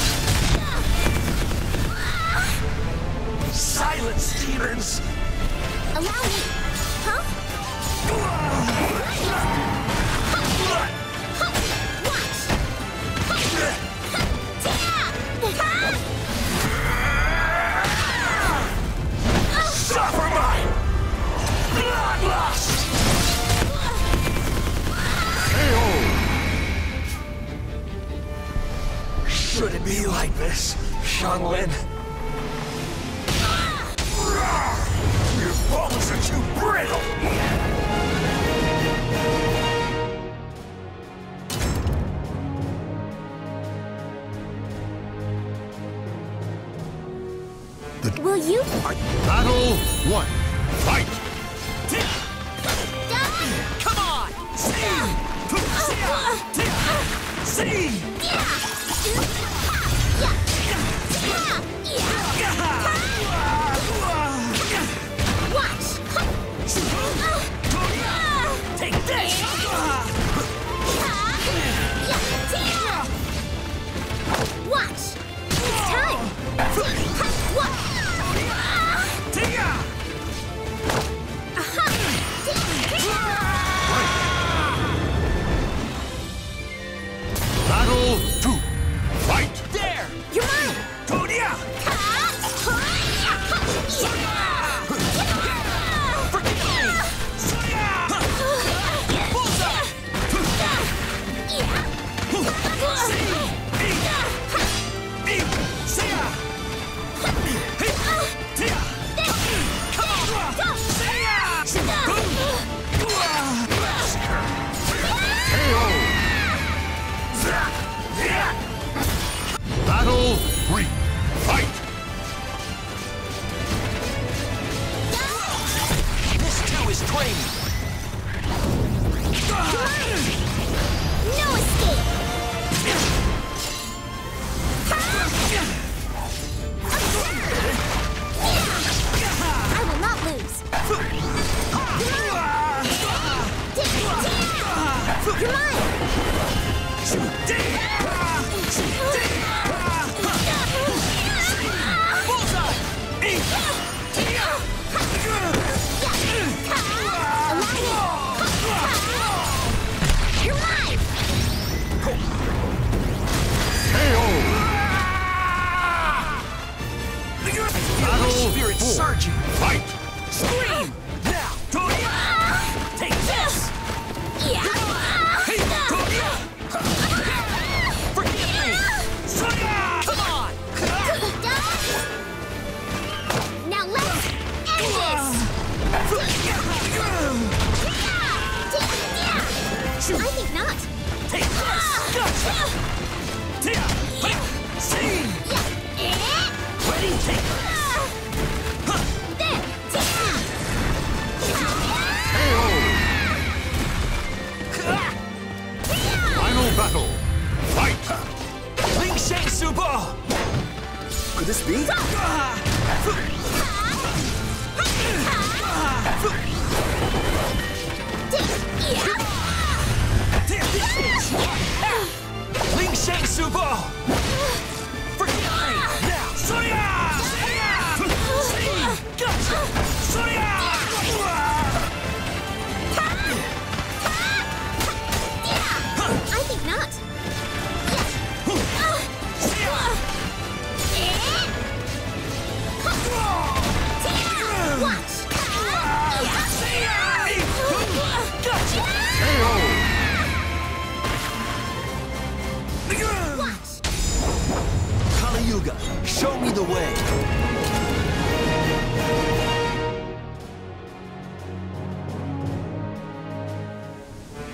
Silence, demons! Allow me! Huh? Suffer my bloodlust! Should it be like this, Xianglin? Your bones are too brittle! Will you? Battle 1. Fight! Come on! See! Watch! Take this! Watch! It's time! What? Battle 2. Fight! There! You're mine! Todia! Battle 3. Fight! This too is training! No escape! I will not lose! You're mine! You're mine! Battle Spirit 4. surging! Fight! Scream! Now! Todia! Take this! Hey, Todia! Forgive me! Sonia! Come on! Now let's end this! I think not. Take this! Gotcha! Tia! See! Ready? Take this! There! Final battle! Fight! Ling Sheng Subo! Could this be? Ling Sheng Subo! Forgive me! Now! Sonia!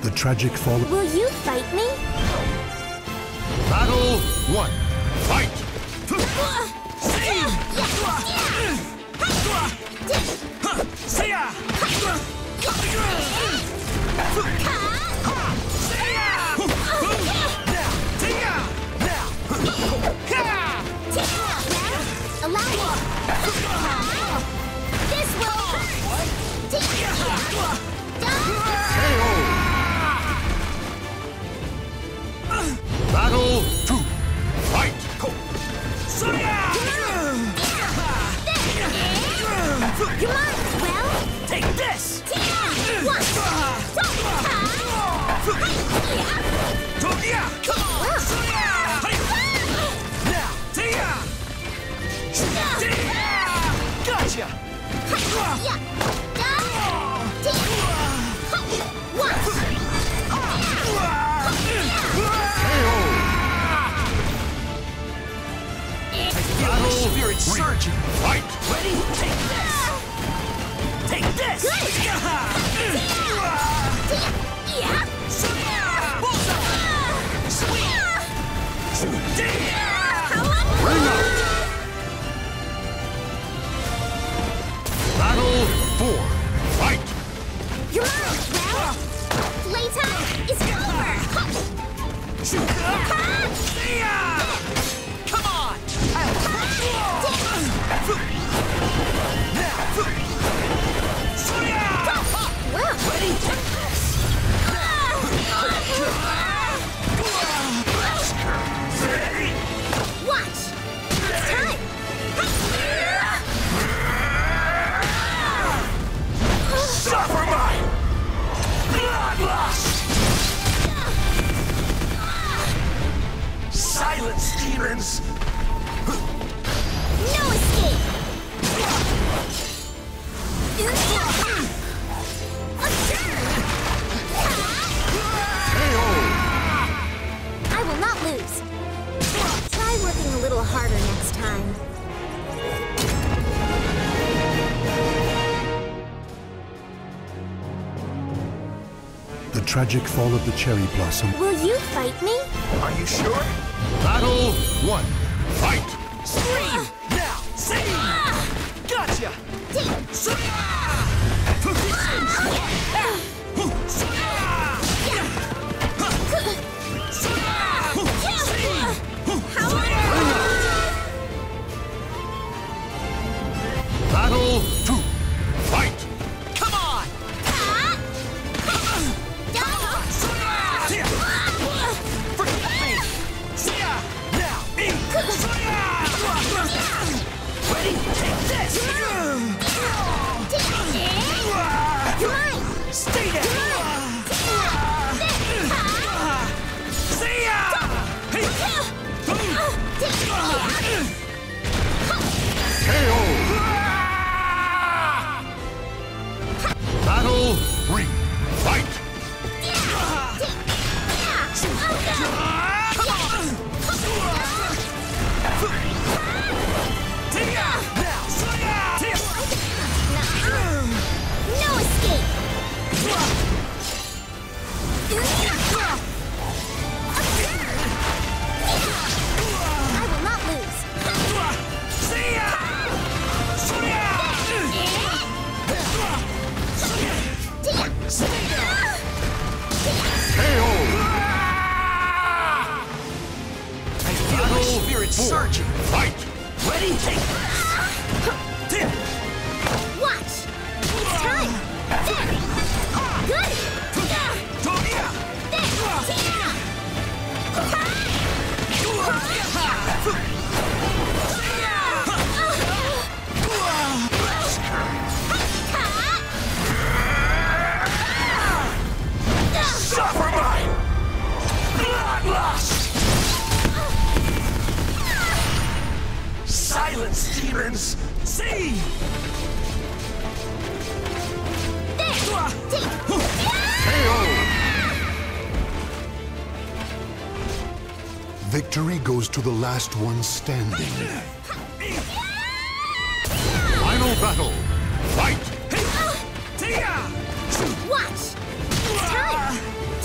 The tragic fall. Will you fight me? Battle 1. Fight! Allow me. This will hurt. Battle 2. Fight! You might as well. Take this! Gotcha! Battle spirit surging! Fight! Ready? Take this! Take this! Bring out! Battle 4. Fight! You're mine, well. Playtime is over. Come on! Ready? Watch. It's time. Suffer my bloodlust! Silence, demons! No escape. I will not lose. Try working a little harder next time. The tragic fall of the cherry blossom. Will you fight me? Are you sure? Battle 1. Fight! Scream! Now! Sing! Gotcha! Battle 2. Fight! Come on! Forget me! Now! Ready? Take this! You're mine. Stay there! See ya! KO! Battle 3. Fight! No escape. I will not lose. KO! I feel my spirit surging. Fight! Ready? Take this! Watch. It's time. There. Good. Suffer my bloodlust! Silence, demons! See! KO! Victory goes to the last one standing. Final battle! Fight! Watch. It's time.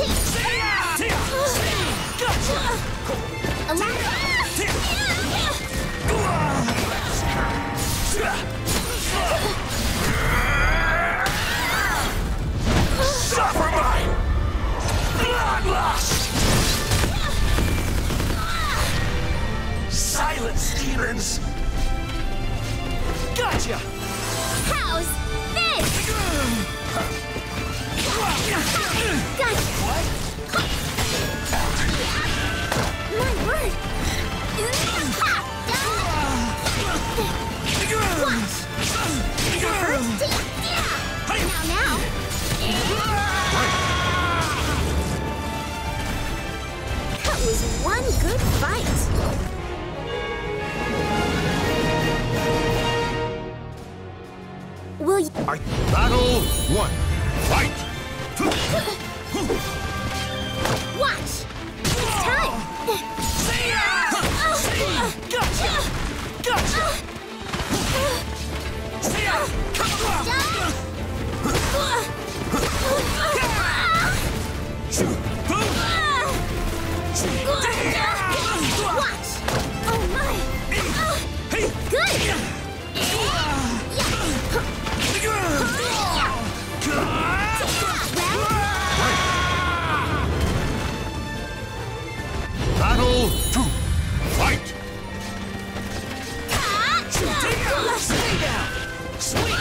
Suffer my bloodlust! Silence, demons! Gotcha! How's this? Gotcha! What? My word! Watch! That hurt? Now. That was one good fight. Will you... Battle 1. Fight! Watch! It's time! Gotcha! Gotcha! Come on! Watch! Oh my! Good! Battle 2. Fight! Stay down! Sweet!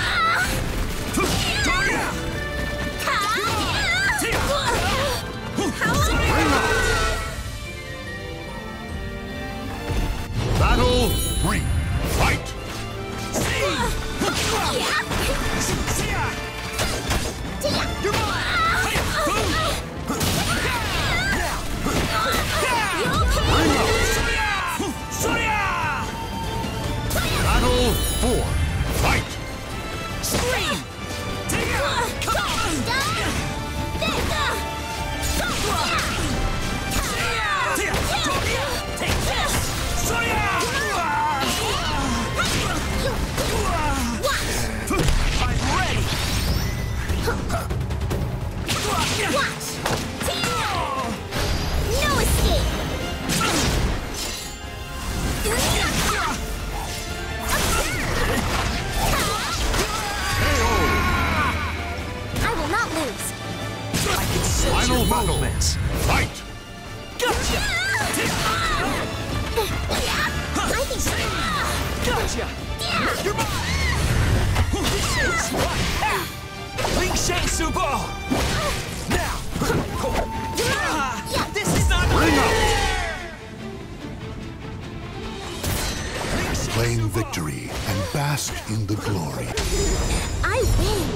Battle 3. Fight! You're mine! Battle 4. Fight! Scream! Take this! I'm ready! Watch! No escape! I will not lose. I can sense Final your battle. movements. Fight! Gotcha! I think so. Gotcha! You're mine! This is what? Ling Shang Subo! Now! This is not Ring fair! out! Claim victory and bask in the glory. I win.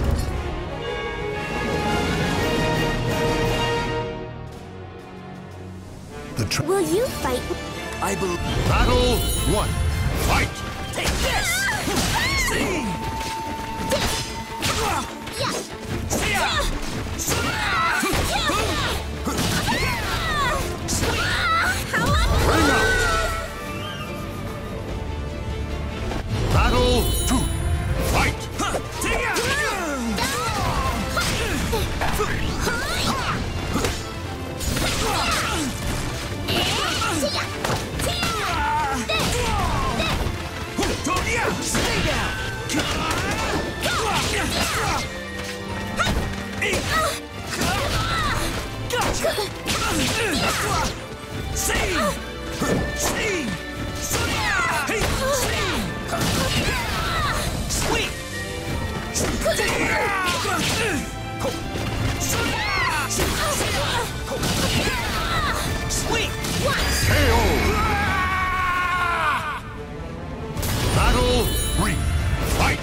Will you fight? I believe. Battle 1. Fight! Take this! See! Ring out! Battle 2. Fight! Stay down! Gotcha! See! See! Sweet! Sweet! KO! Battle 3. Fight!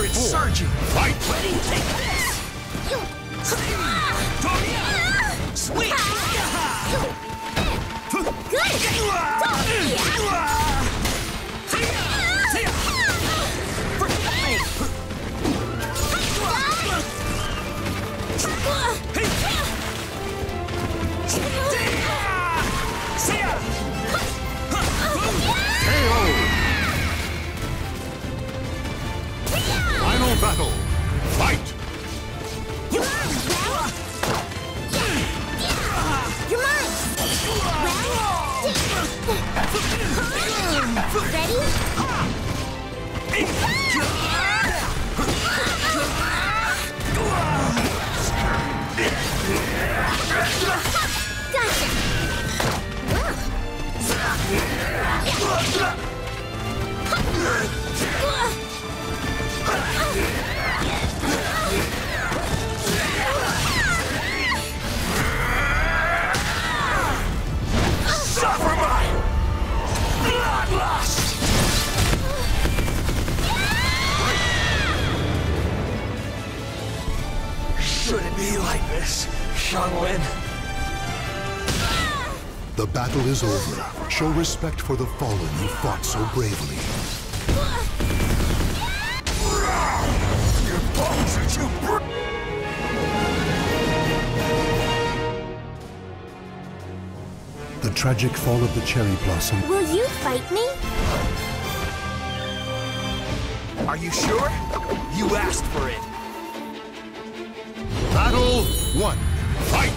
spirit surging. Fight! Ready? Take this! Sweet! Final battle! Fight! You're mine! Ready? Gotcha! Suffer my bloodlust! Shouldn't be like this, Xianglin. The battle is over. Show respect for the fallen who fought so bravely. Your bones are too The tragic fall of the cherry blossom. Will you fight me? Are you sure? You asked for it. Battle 1. Fight!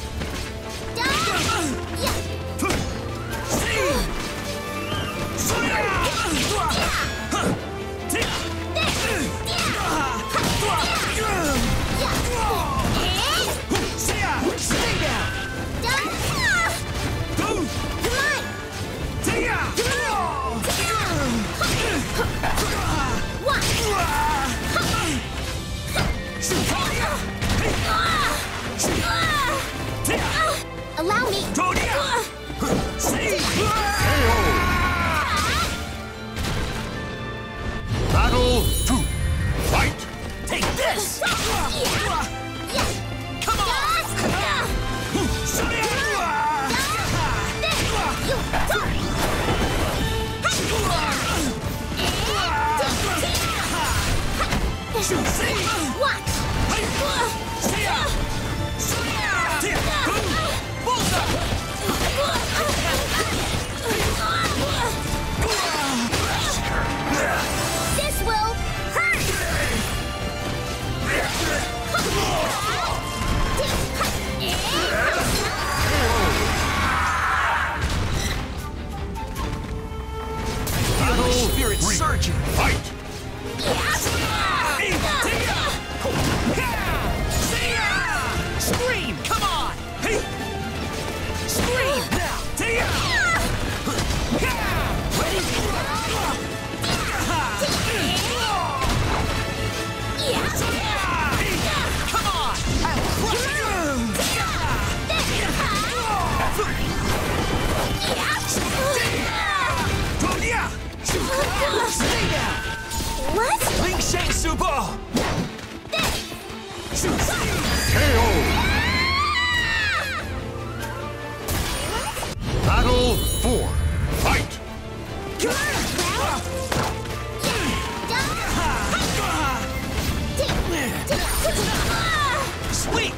Allow me. Battle 2. Fight! Take this! Come on! Watch! This will hurt! Battle Spirit 3. surging! Fight! Scream! Come on! Scream now! Ready? Come on! I'll crush you! Stay down! What? Ling Shang Subo! KO! Battle 4. Fight! Sweet!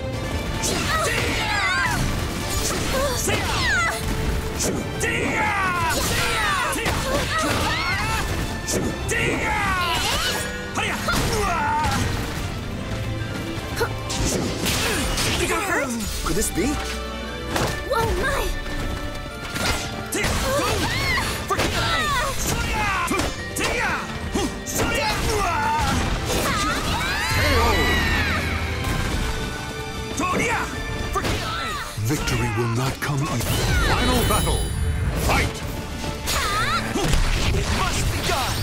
Could this be? Whoa, my! Victory will not come easy. Final battle. Fight! It must be done!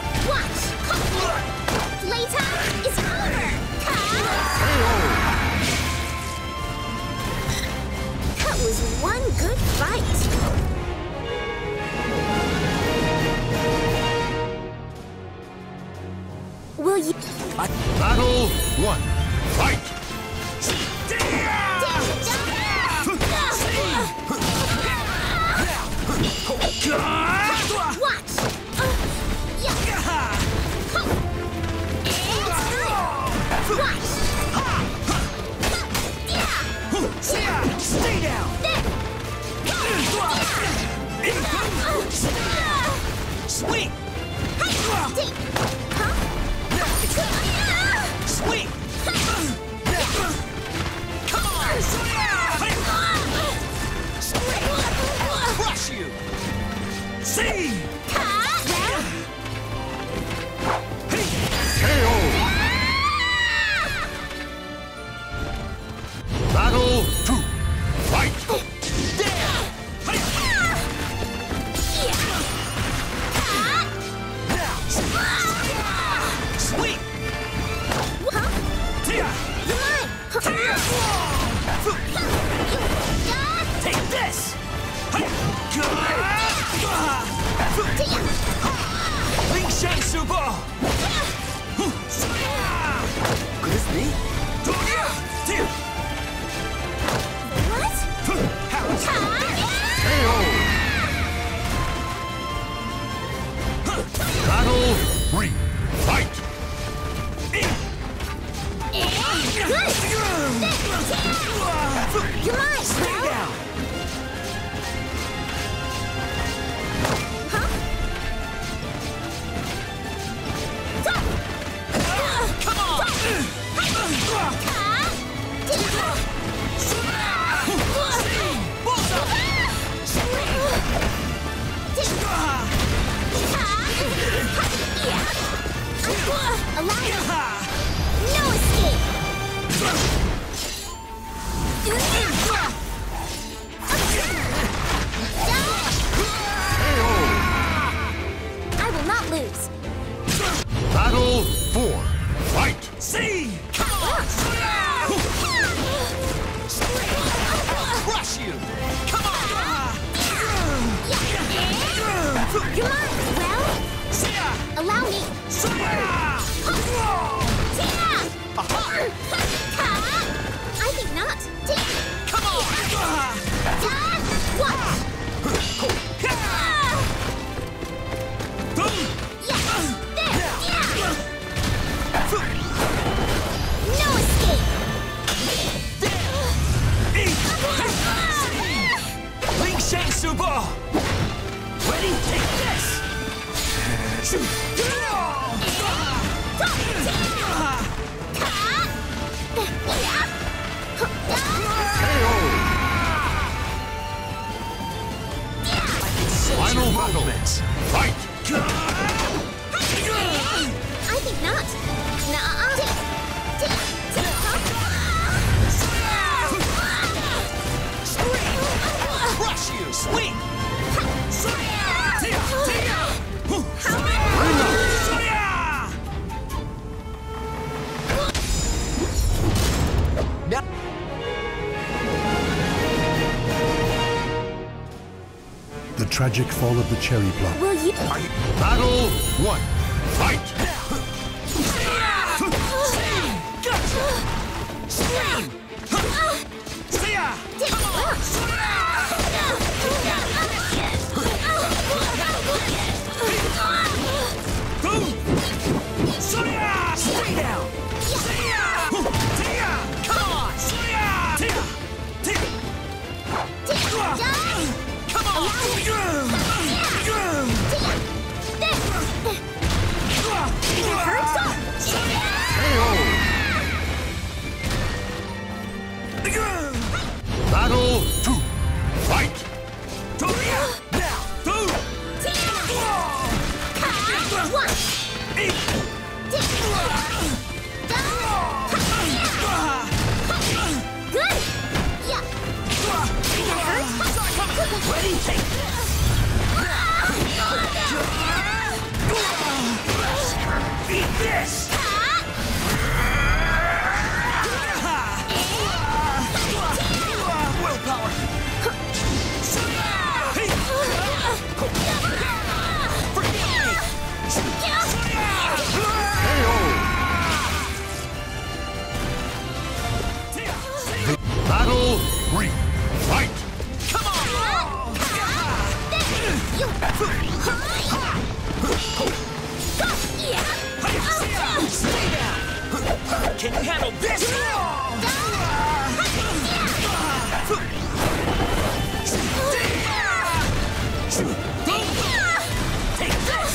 Watch! Playtime is over! You're mine, Stay down. Huh? Come on. Allow me. No escape. I will not lose. Battle 4. Fight! See! Come on! Crush you! Come on! You're mine. Well, allow me. I think not. Come on! What? No escape. Ling Shang Subo! Ready? Take this! Final battle! Fight! I think not. Crush you! Sweet! The tragic fall of the cherry plum. Will you? Battle 1. Fight! Stay down! Come on! Come on! Battle 2. Fight! Good. Yeah. Ready? Take Eat this! Willpower! Battle 3. Fight! Come on! Stay down! Can you handle this? Take this!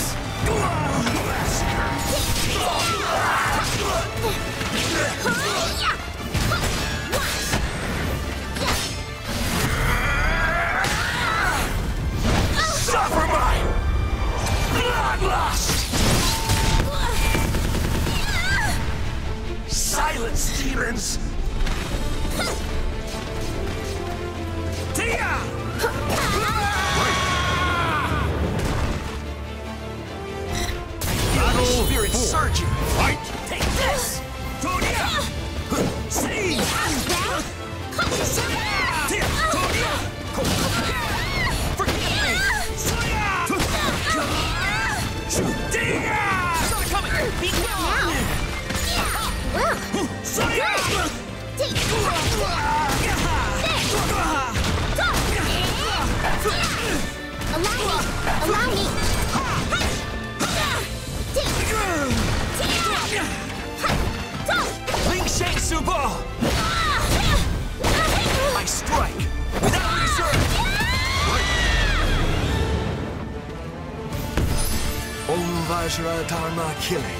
Suffer my bloodlust! Silence, demons! Tia! Battle Spirit 4. Surgeon! Fight! Take this! Tonya! See! Tia! Tonya! Forgive me! Tia! Start coming! Be gone! Well, Sonya! Allow me. Ling Shang Subo! Vajra Dharma Kilik.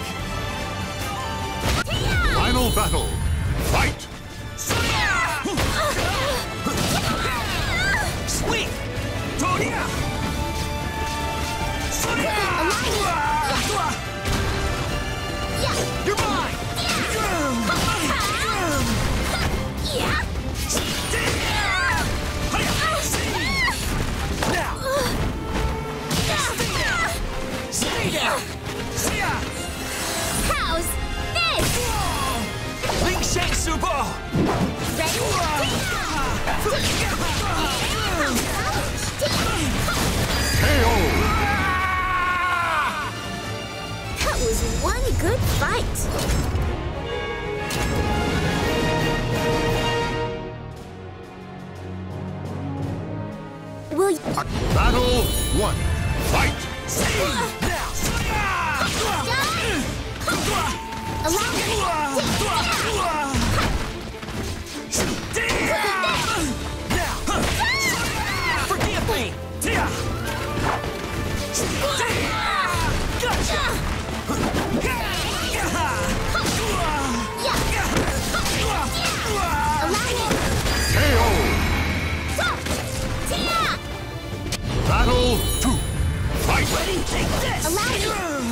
Final battle. Fight! Sweep! Toria! You're mine! Now! Stay down! How's this? Ling Shang Subo! Ready? KO! That was one good fight. Will you... Battle 1. Fight! Allow me. Forgive me! Gotcha! KO! Battle 2. Fight! Ready? Take this! Allow me.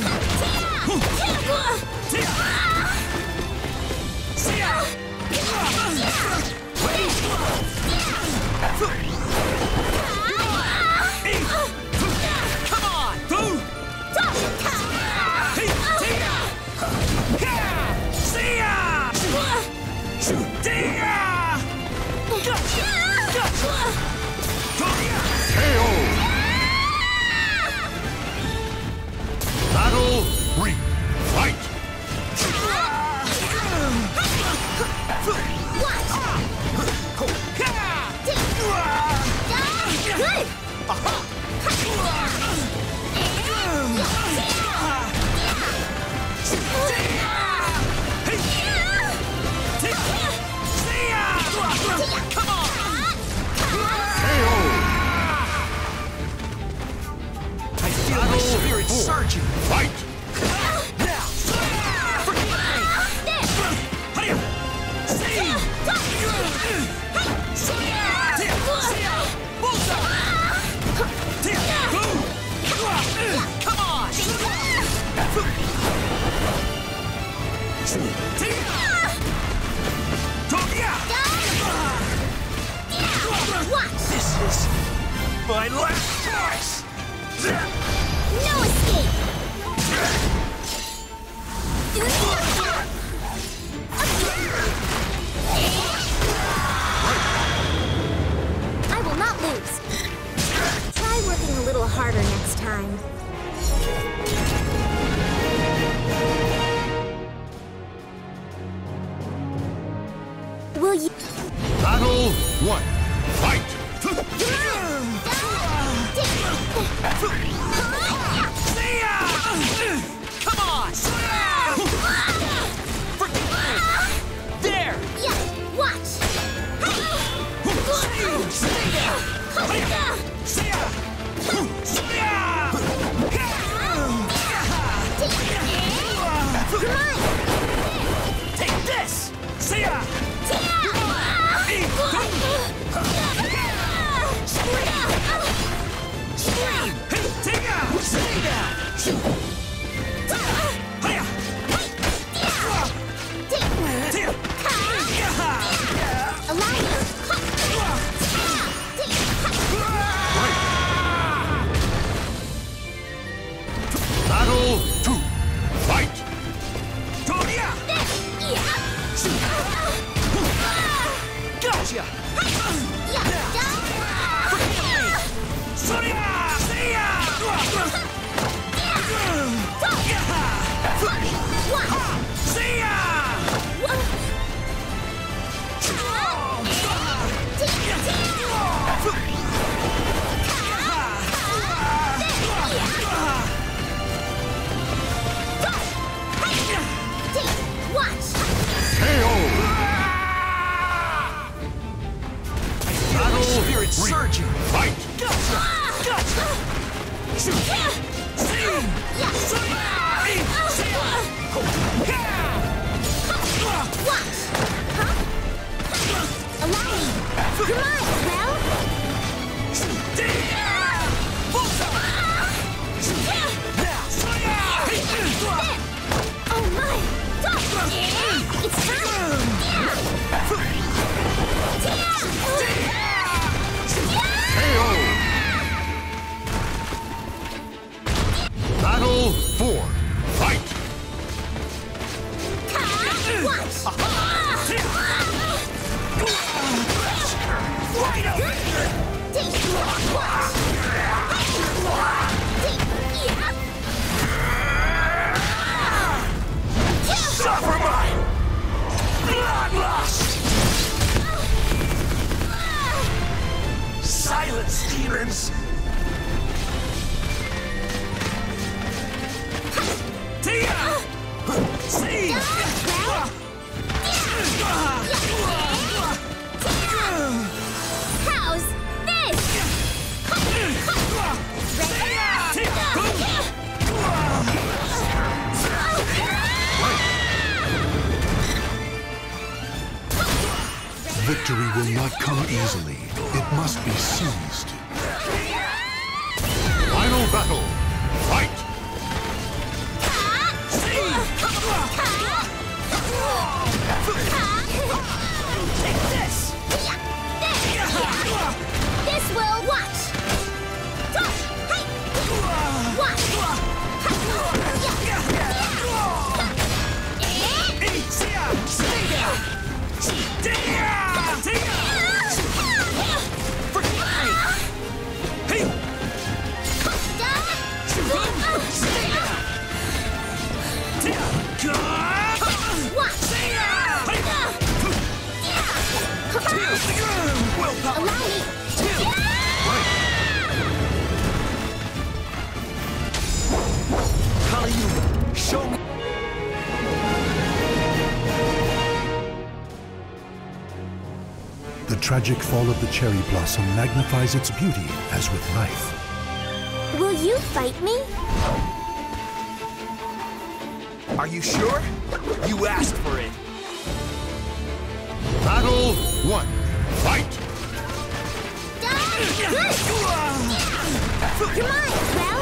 Ready? Come on! See ya! Gotcha! KO! Battle 3. Fight! Good. Come on! KO! I feel my spirit surging! Fight! Now! Forgive me! See! Come on! This is my last choice! No escape. I will not lose. Try working a little harder next time. Will you... Battle 1. Fight! See ya! Come on! Forgive me! There! Yeah, watch! See ya! Come on! Take this! See ya! Battle 2. Fight! Gotcha! See ya! Watch! KO! Battle spirit surging! Fight! Gotcha! Gotcha! Shoot! See! Yeah. KO! Battle 4. Fight! Suffer my bloodlust! Silence, demons! Tia! See! How's this? Victory will not come easily. It must be seized. Final battle. Fight! Take this! This will watch. Watch. Stay down! Allow me. Show me. The tragic fall of the cherry blossom magnifies its beauty as with life. Will you fight me? Are you sure? You asked for it. Battle 1. Fight! You're mine, well?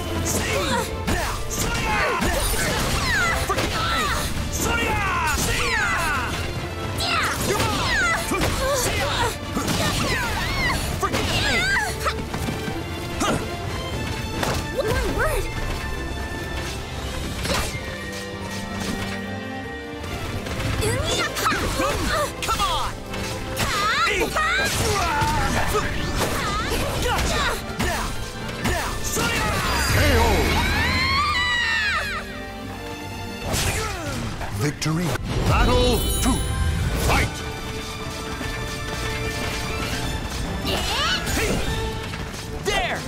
My word! Come on! KO! Victory. Battle 2. Fight! There!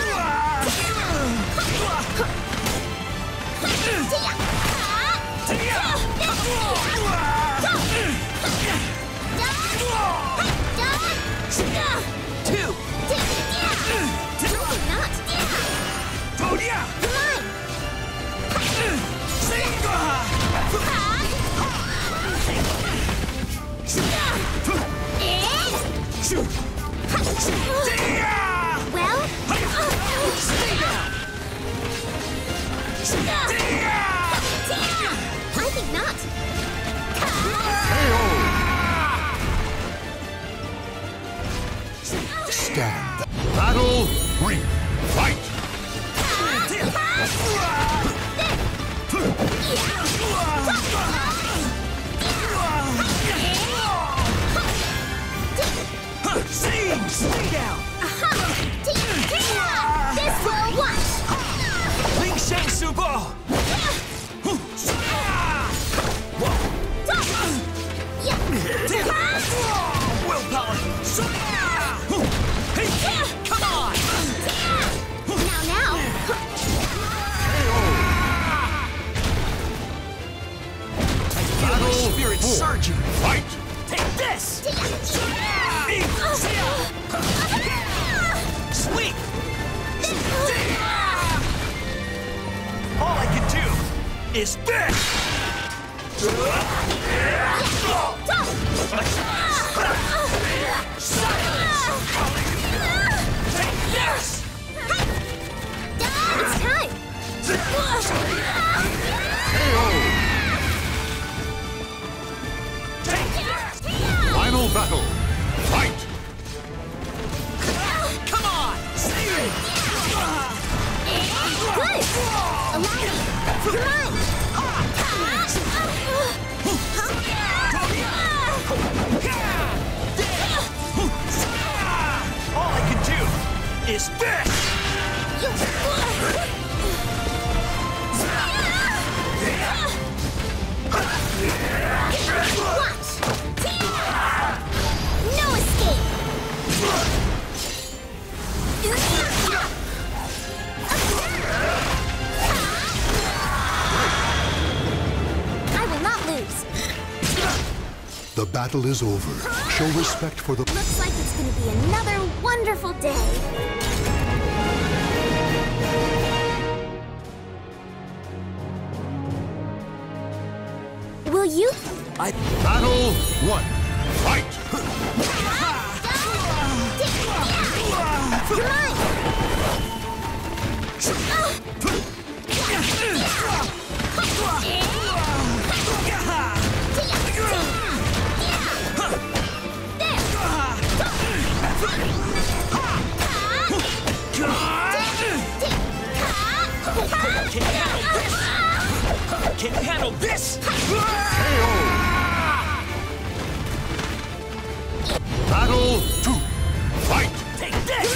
Two! Todia! Well? Stay down! I think not. KO! Stand. Battle 3. Fight! Stay down! This will watch! Ling Sheng Subo! Willpower! Come on! Now! Battle spirit 4. surging! Fight! Take this! Sweet! All I can do is this! Silence! Take this! It's time! KO! Final battle. All I can do is this! Watch! No escape! I will not lose. The battle is over. Show respect for the... Looks like it's going to be another wonderful day. Will you? Battle 1. Fight! Come on! Can you handle this? Battle 2. Fight! Take this!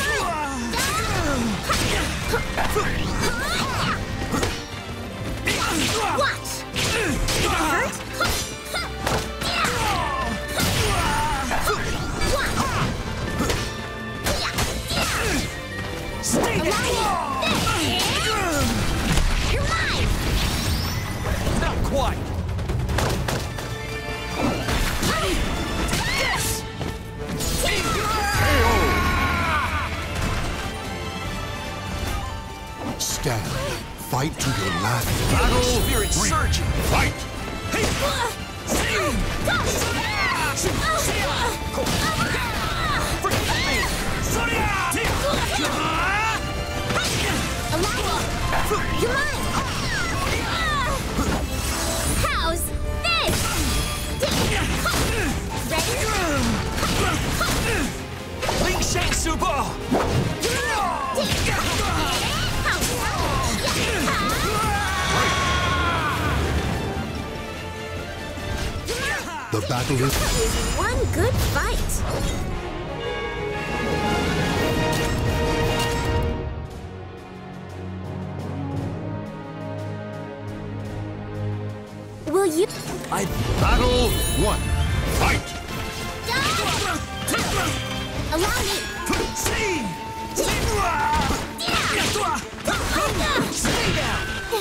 Watch! Hurt? Stay down! You're mine! Not quite! Ready? Take this! Stand. Fight to your last. Battle Spirit 3. Surgeon! Fight! Hey! You're mine! How's this? Ready? Ling Shang Subo! The battle is... That was one good fight. Will you? Battle 1. Fight! Allow me. Stay down!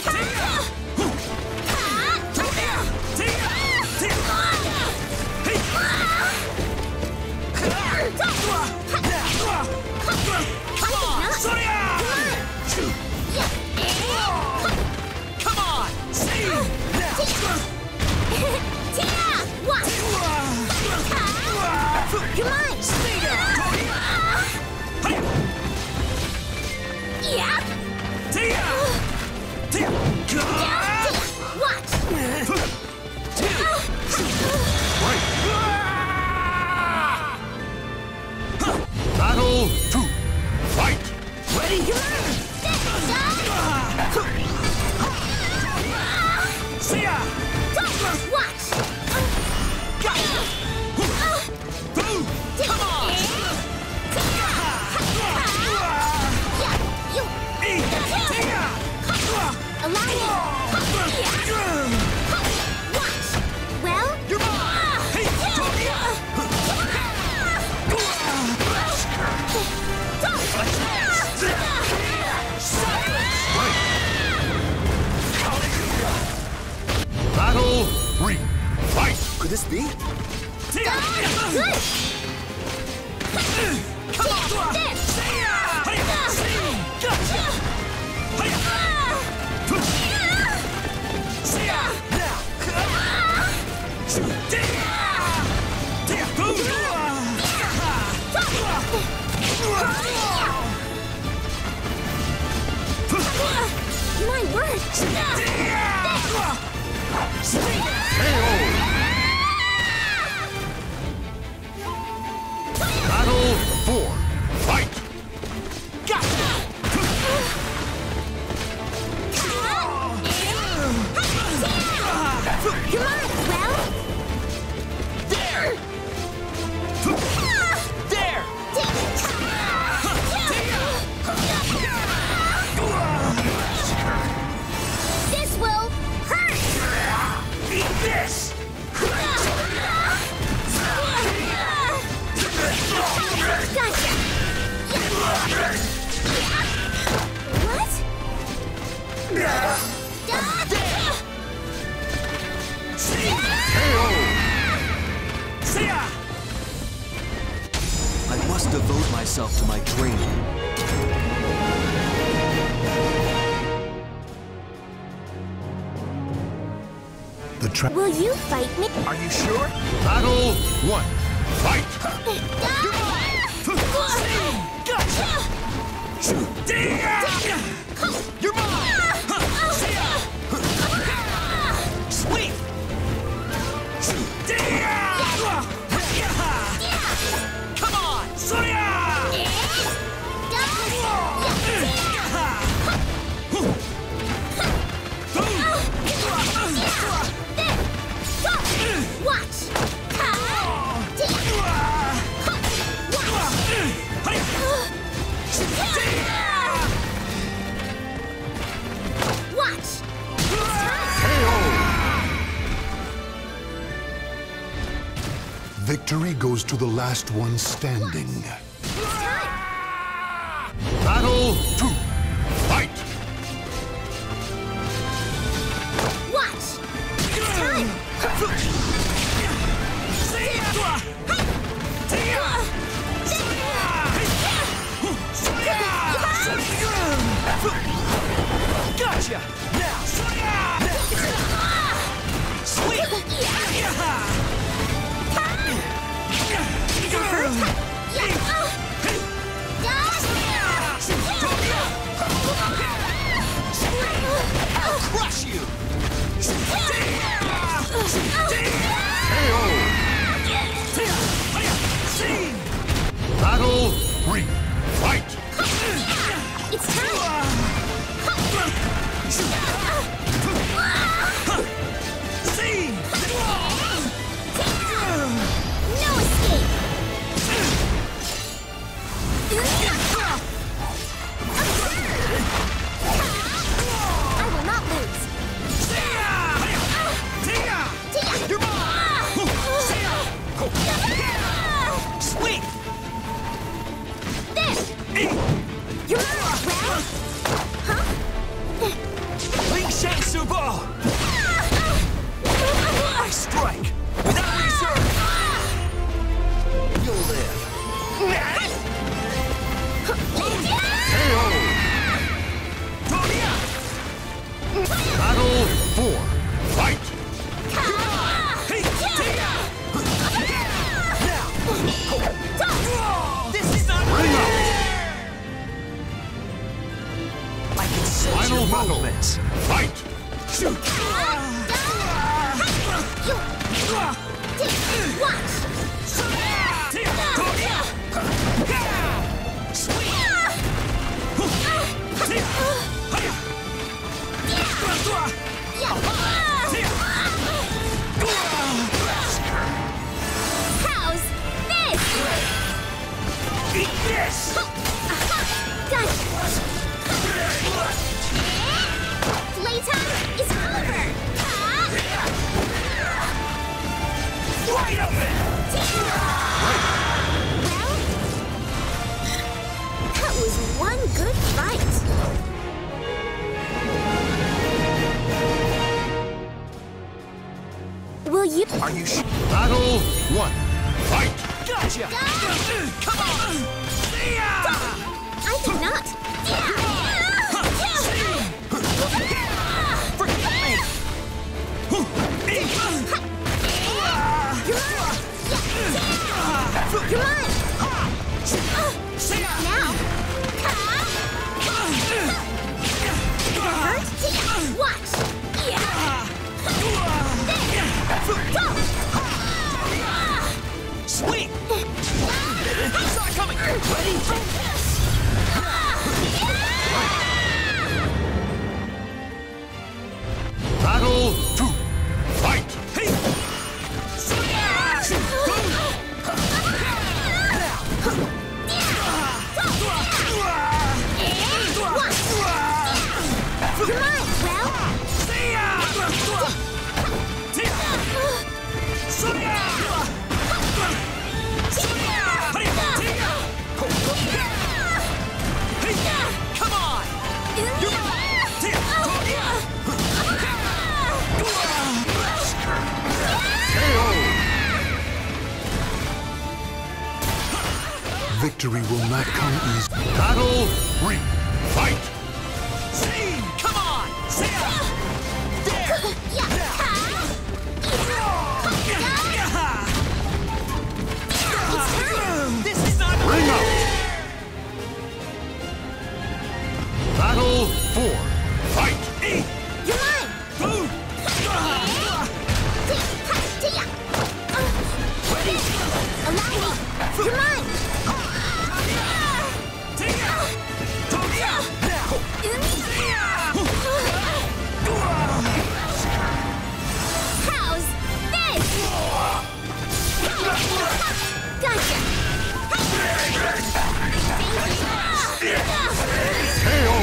Come on! See! You're mine! Stay down! Yeah! Watch! Battle 2. Fight! Ready? See ya! Watch! Got it! Boom! Come on! Allow me! Watch! Well? You're mine! Hey, Battle 3. Fight! could this be? Good! Come on! This! My word! Battle 4. Fight! Gotcha! I must devote myself to my training. Will you fight me? Are you sure? Battle 1. Fight! Gotcha! You're mine! Sweet! Come on! Watch! Watch! Victory goes to the last one standing. Battle 2. Fight! Watch! It's time! Gotcha! Now! Sweet! I'll crush you! Battle 3. Fight! It's time! No escape! I will not lose! You're mine! Sweet! There! You're mine! Well? Huh? Ling Shen Subo! I strike! Without reserve! You'll live! Battle 4. Fight! This is not Ring out! I can sense Final your battle. movements. Fight! Watch! How's this? Eat this! Done! Playtime is over! Right up it! Well, that was one good fight. Will you? Are you sure? Battle 1. Fight! Gotcha! Come on! I did not. Forget me! You're mine! Now! Hurt? Watch! Sweet! It's not coming! Ready? Battle 2. Fight! Hey! You're mine! Well? Victory will not come easy. Battle 3. Fight! See! Come on! See ya! There! This is not Ring out! Battle 4. Fight! You're mine! Boom! Allow me! You're mine! How's this? Gotcha! KO!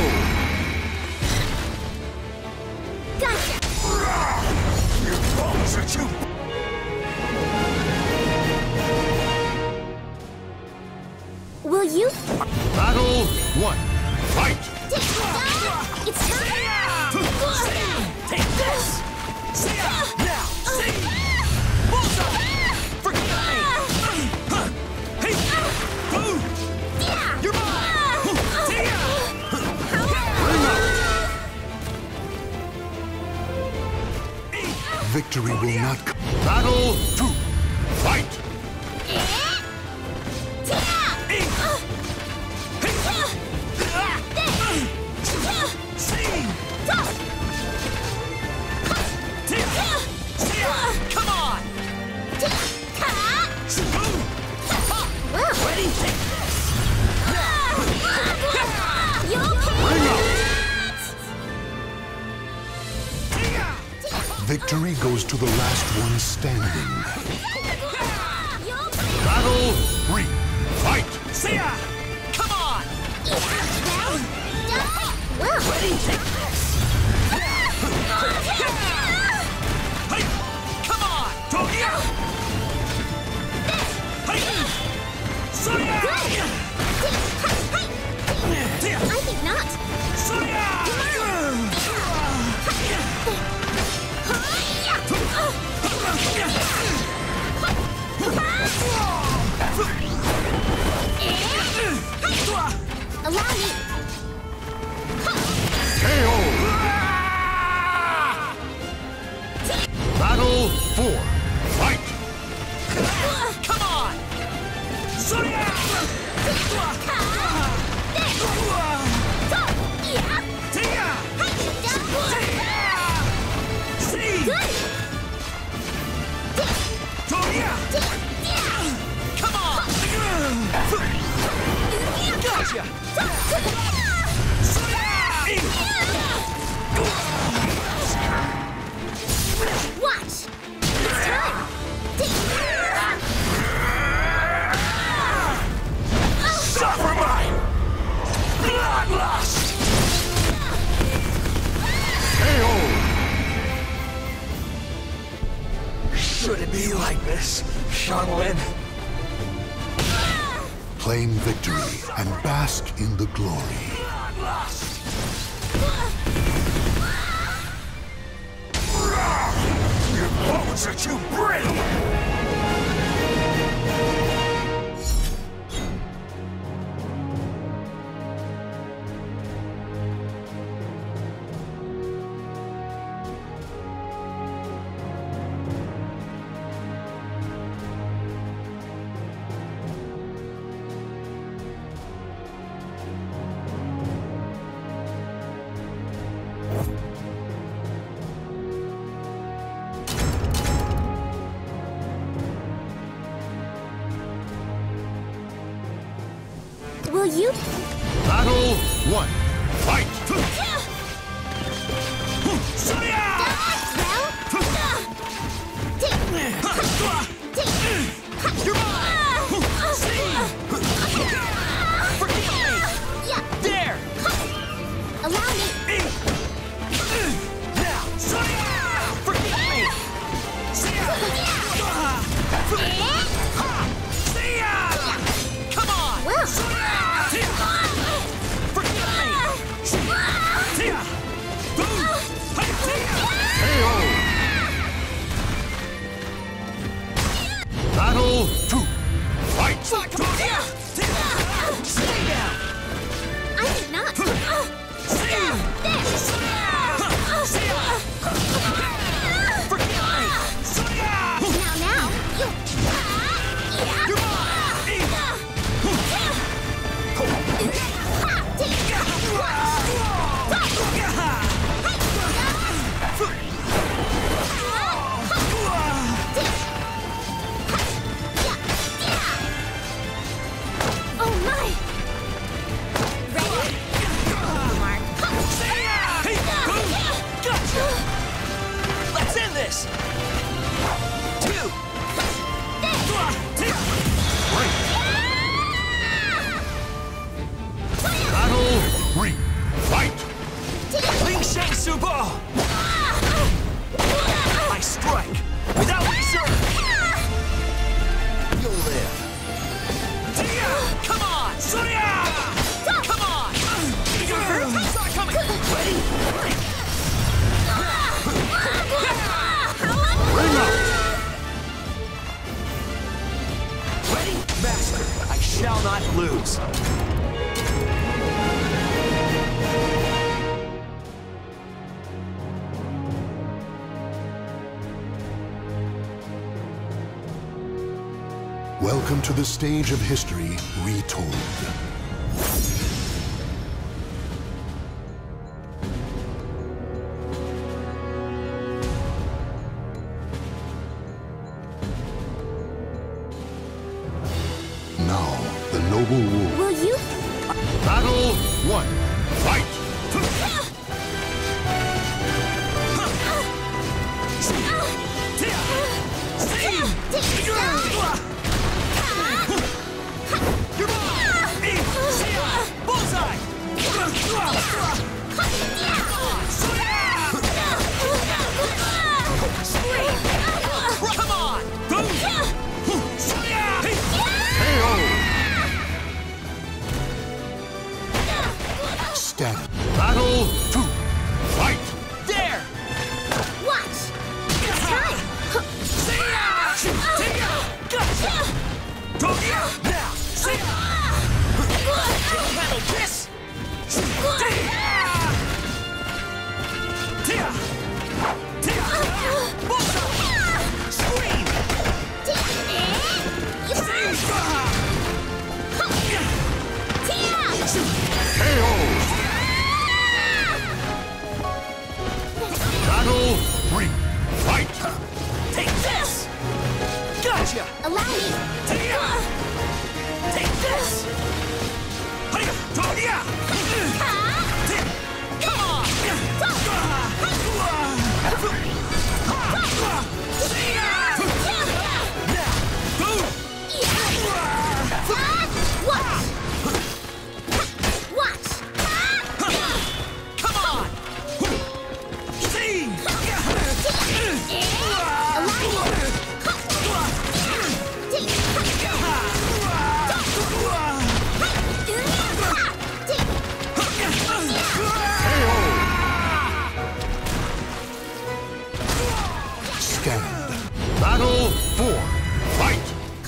Gotcha! Your bones are too... Will you? Battle 1. Fight! It's time! Take this! See ya! Now! See! Bullseye! Forget me! Hey! Boom! You're mine! See ya! Victory will not come. Battle 2. Fight! Come on! Ready? Take this! Ring out! Victory goes to the last one standing. Battle 3. Fight! See ya! Come on! Ready? Take this! Hey! Come on! Tokyo! Hey! Soya! I think not. Soya! Allow me. KO! Battle 4. Fight! Come on! Soya! Tia! See! Toya! Come on! Gotcha! Watch. It's time. Suffer my bloodlust! KO! Should it be like this, Shaolin? Claim victory and bask in the glory. Bloodlust! Your bones are too brittle! Will you? Battle 1. Fight! You're mine! There! Allow me. Now! Forget me! See ya! See ya! Come on! Forget me! See ya! Boom! Hey, see ya! KO! shall not lose. Welcome to the stage of history retold. Now, the noble wolf. Will you? Battle 1. Fight! Come on! Stand. Battle 2. Fight! There! Watch! It's time! Gotcha! Now! Can't handle this! Scream! Battle 3. Fight! Take this! Gotcha! Allow me! Take this! Come on! Watch! Come on! See! Stand. Battle 4. Fight!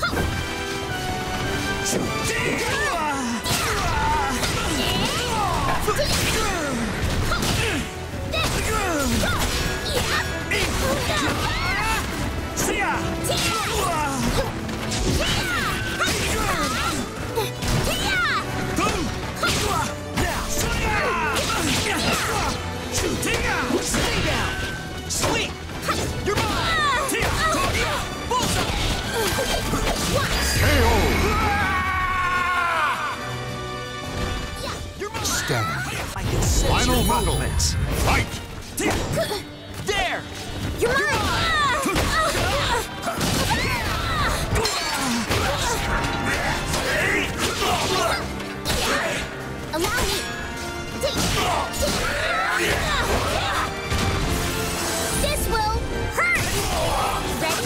Stay down! Sweet! You're mine! Bullseye! KO! You're mine! Stand. I can sense Final your battle. movements. Fight! There! You're mine! Allow me! This will hurt! Ready?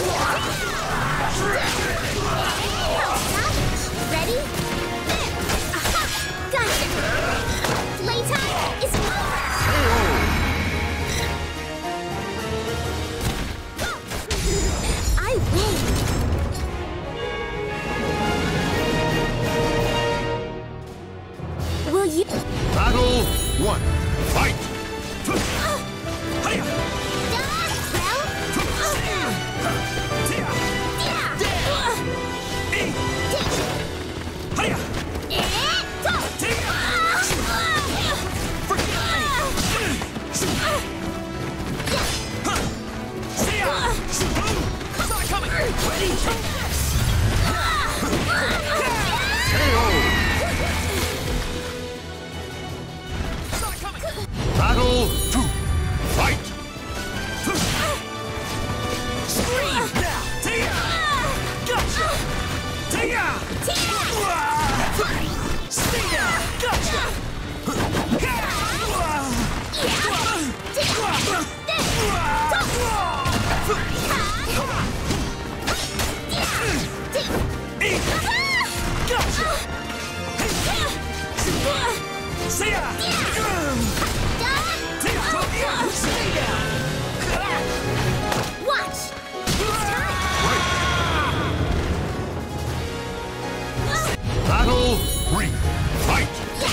Ready? Aha! Gotcha! Playtime is over! I win! Will you? Battle 1. Fight! Battle 2. Fight! Scream now! Gotcha! Stay down! Gotcha! Gotcha! See ya! Stay down! Watch! Battle 3. Fight!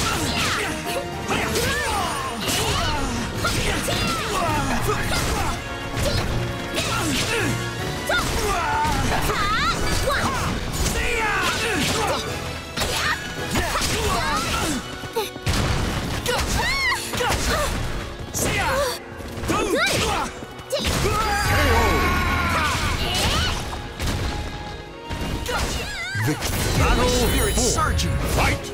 Victory. Battle Spirit 4. surging. Fight!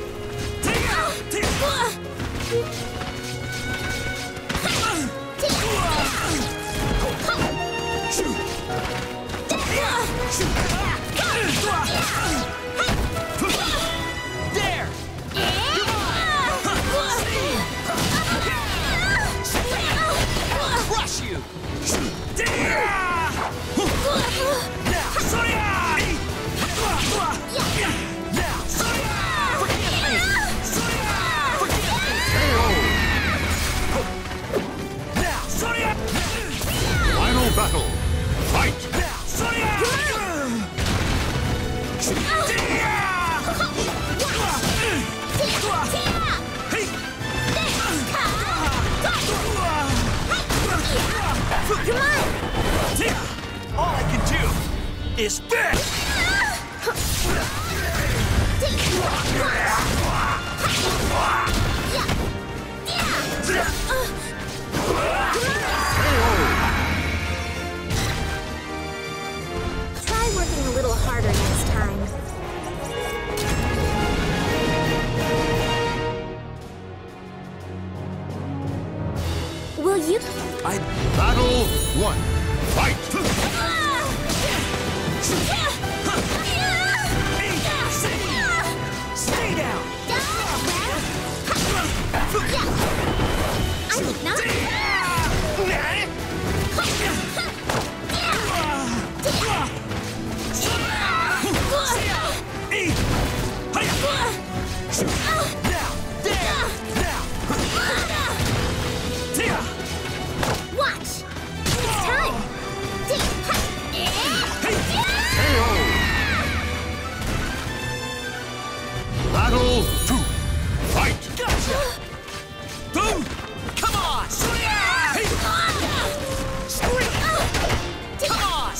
There! Crush you! Final battle. Fight! Come on! All I can do is this! Try working a little harder next time. Will you? Battle 1. Fight! Stay down! I think not. Watch! It's time! Battle 2. Fight! Gotcha! Boom! Come on! Scream! Come on!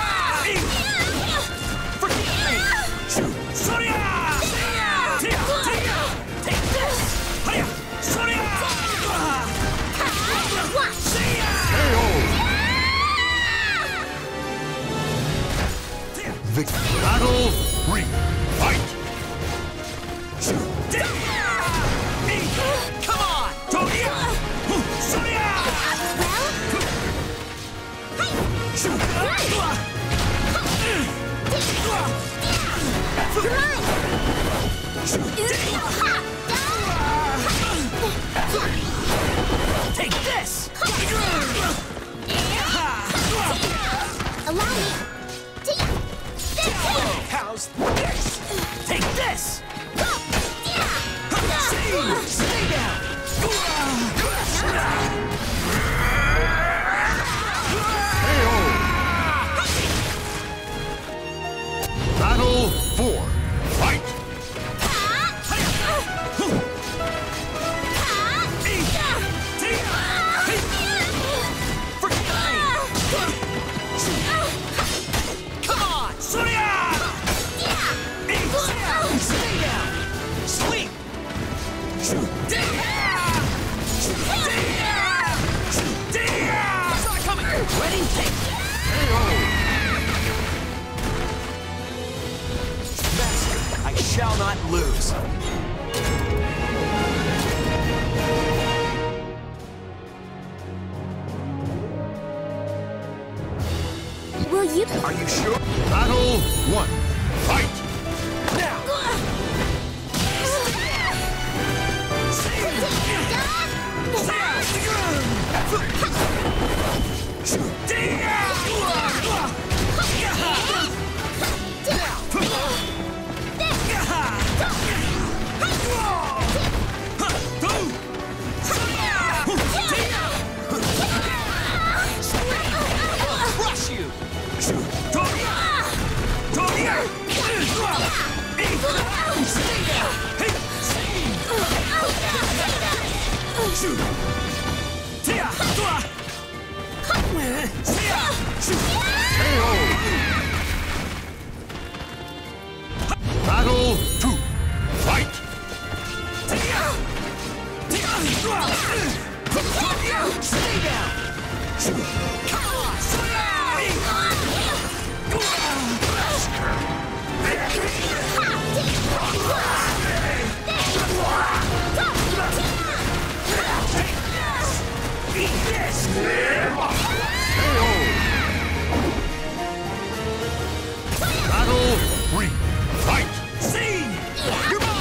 Forget me! Take this! Watch! Victory. Battle 3. Fight! Come on! Take this! Allow me. How's this? Take this! Stay down! Battle 4. Fight! Come on! Stay down! Sweep! Start coming! Ready? Take Master, I shall not lose. Will you? Are you sure? Battle 1. Fight! Now! Crush you! Battle 2. Fight! Stay down! Come on! Eat this! Battle 3. Fight! See! You're mine!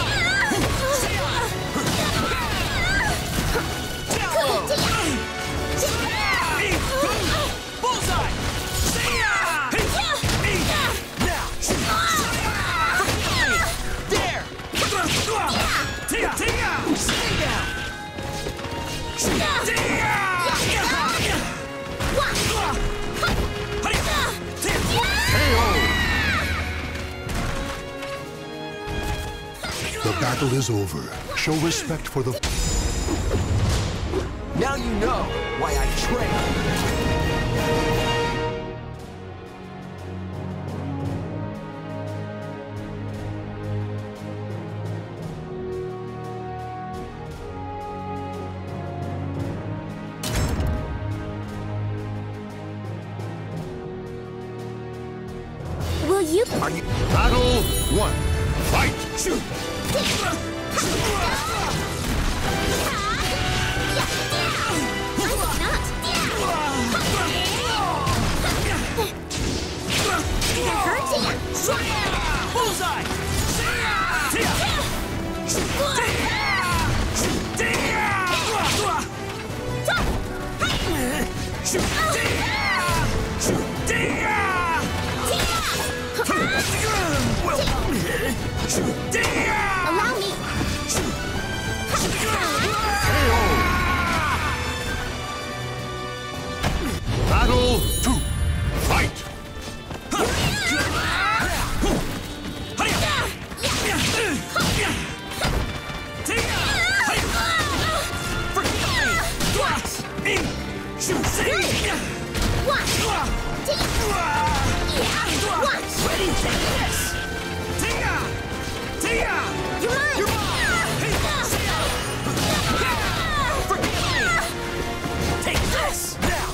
Bullseye! See ya! Now! There! Stay down! The battle is over. Show respect for the... Now you know why I train. Will you? Are you... Battle 1. Fight! Shoot! Bullseye! Allow me. Battle 2. Fight! Ready? Take this! You're mine. Forgive me! Take this! Now!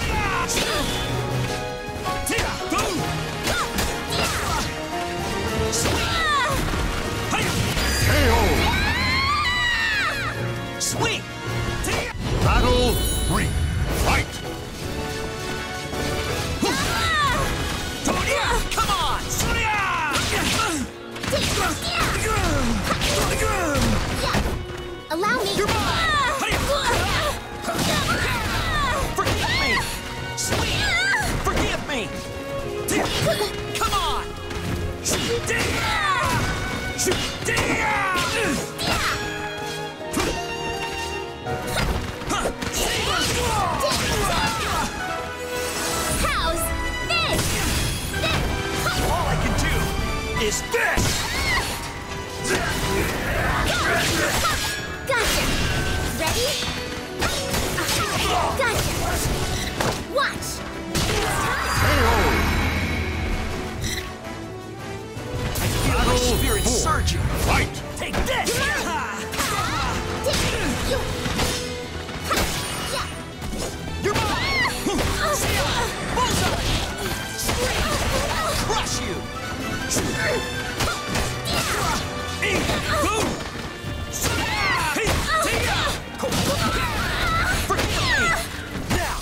Sweet! Battle 3. Fight! Come on! Allow me. You're mine! Forgive me! Sweet! Forgive me! Come on! How's this? All I can do is this! Gotcha. Ready? Gotcha. Watch. I feel my spirit surging! Fight! Take this! You're mine! Bullseye! Crush you! Boom! Forgive me! Now!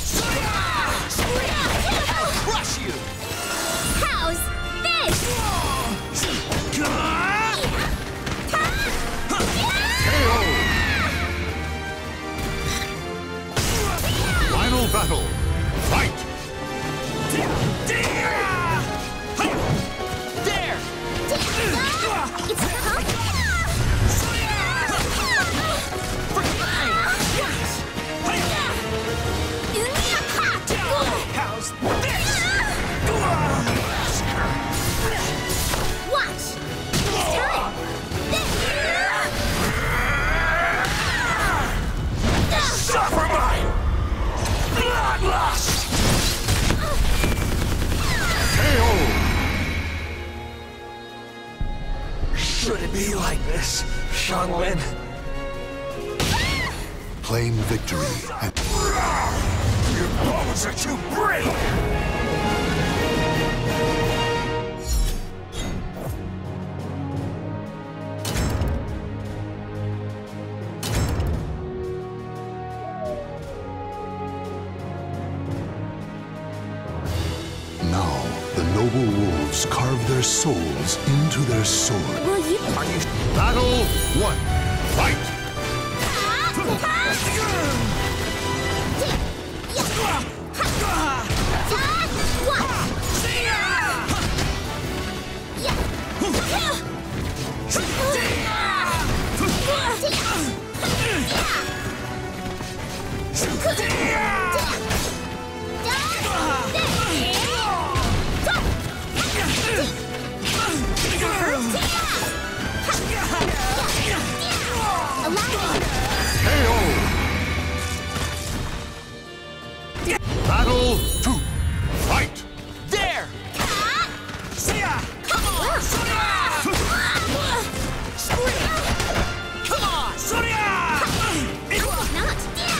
I'll crush you! How's this? Final battle. Fight! There! It's this, Shanlin. Claim victory and... Your bones are too brittle! Now, the noble wolves carve their souls into their sword. Will you? Are you... Battle 1. Fight! Battle 2. Fight! There! See ya! Come on! Scream! Come on! Surya! Not.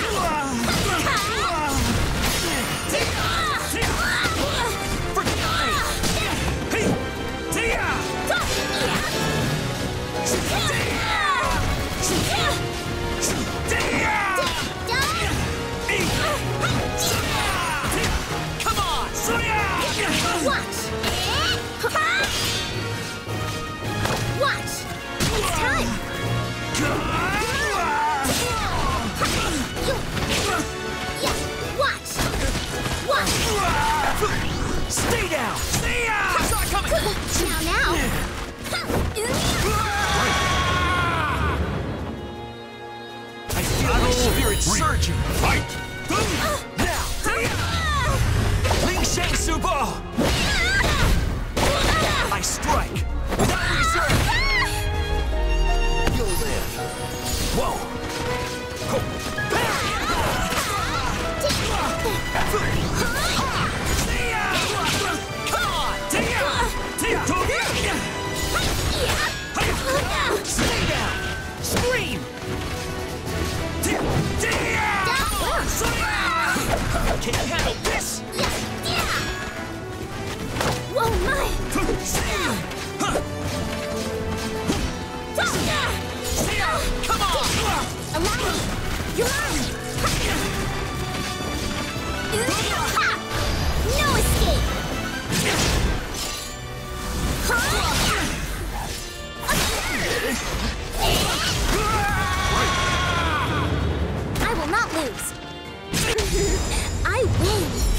Come on! Surya! Watch. Watch. It's time. Watch. Stay down! See ya! Start coming! Now. I feel my spirit surging! Fight! Now! Ling Shang Subo! I strike! Without reserve! You'll live! Whoa! Go! Come on! Stay down! Scream! Can you handle this? Whoa, my! Come on! Allow me! You're on! No escape! I will not lose! I win!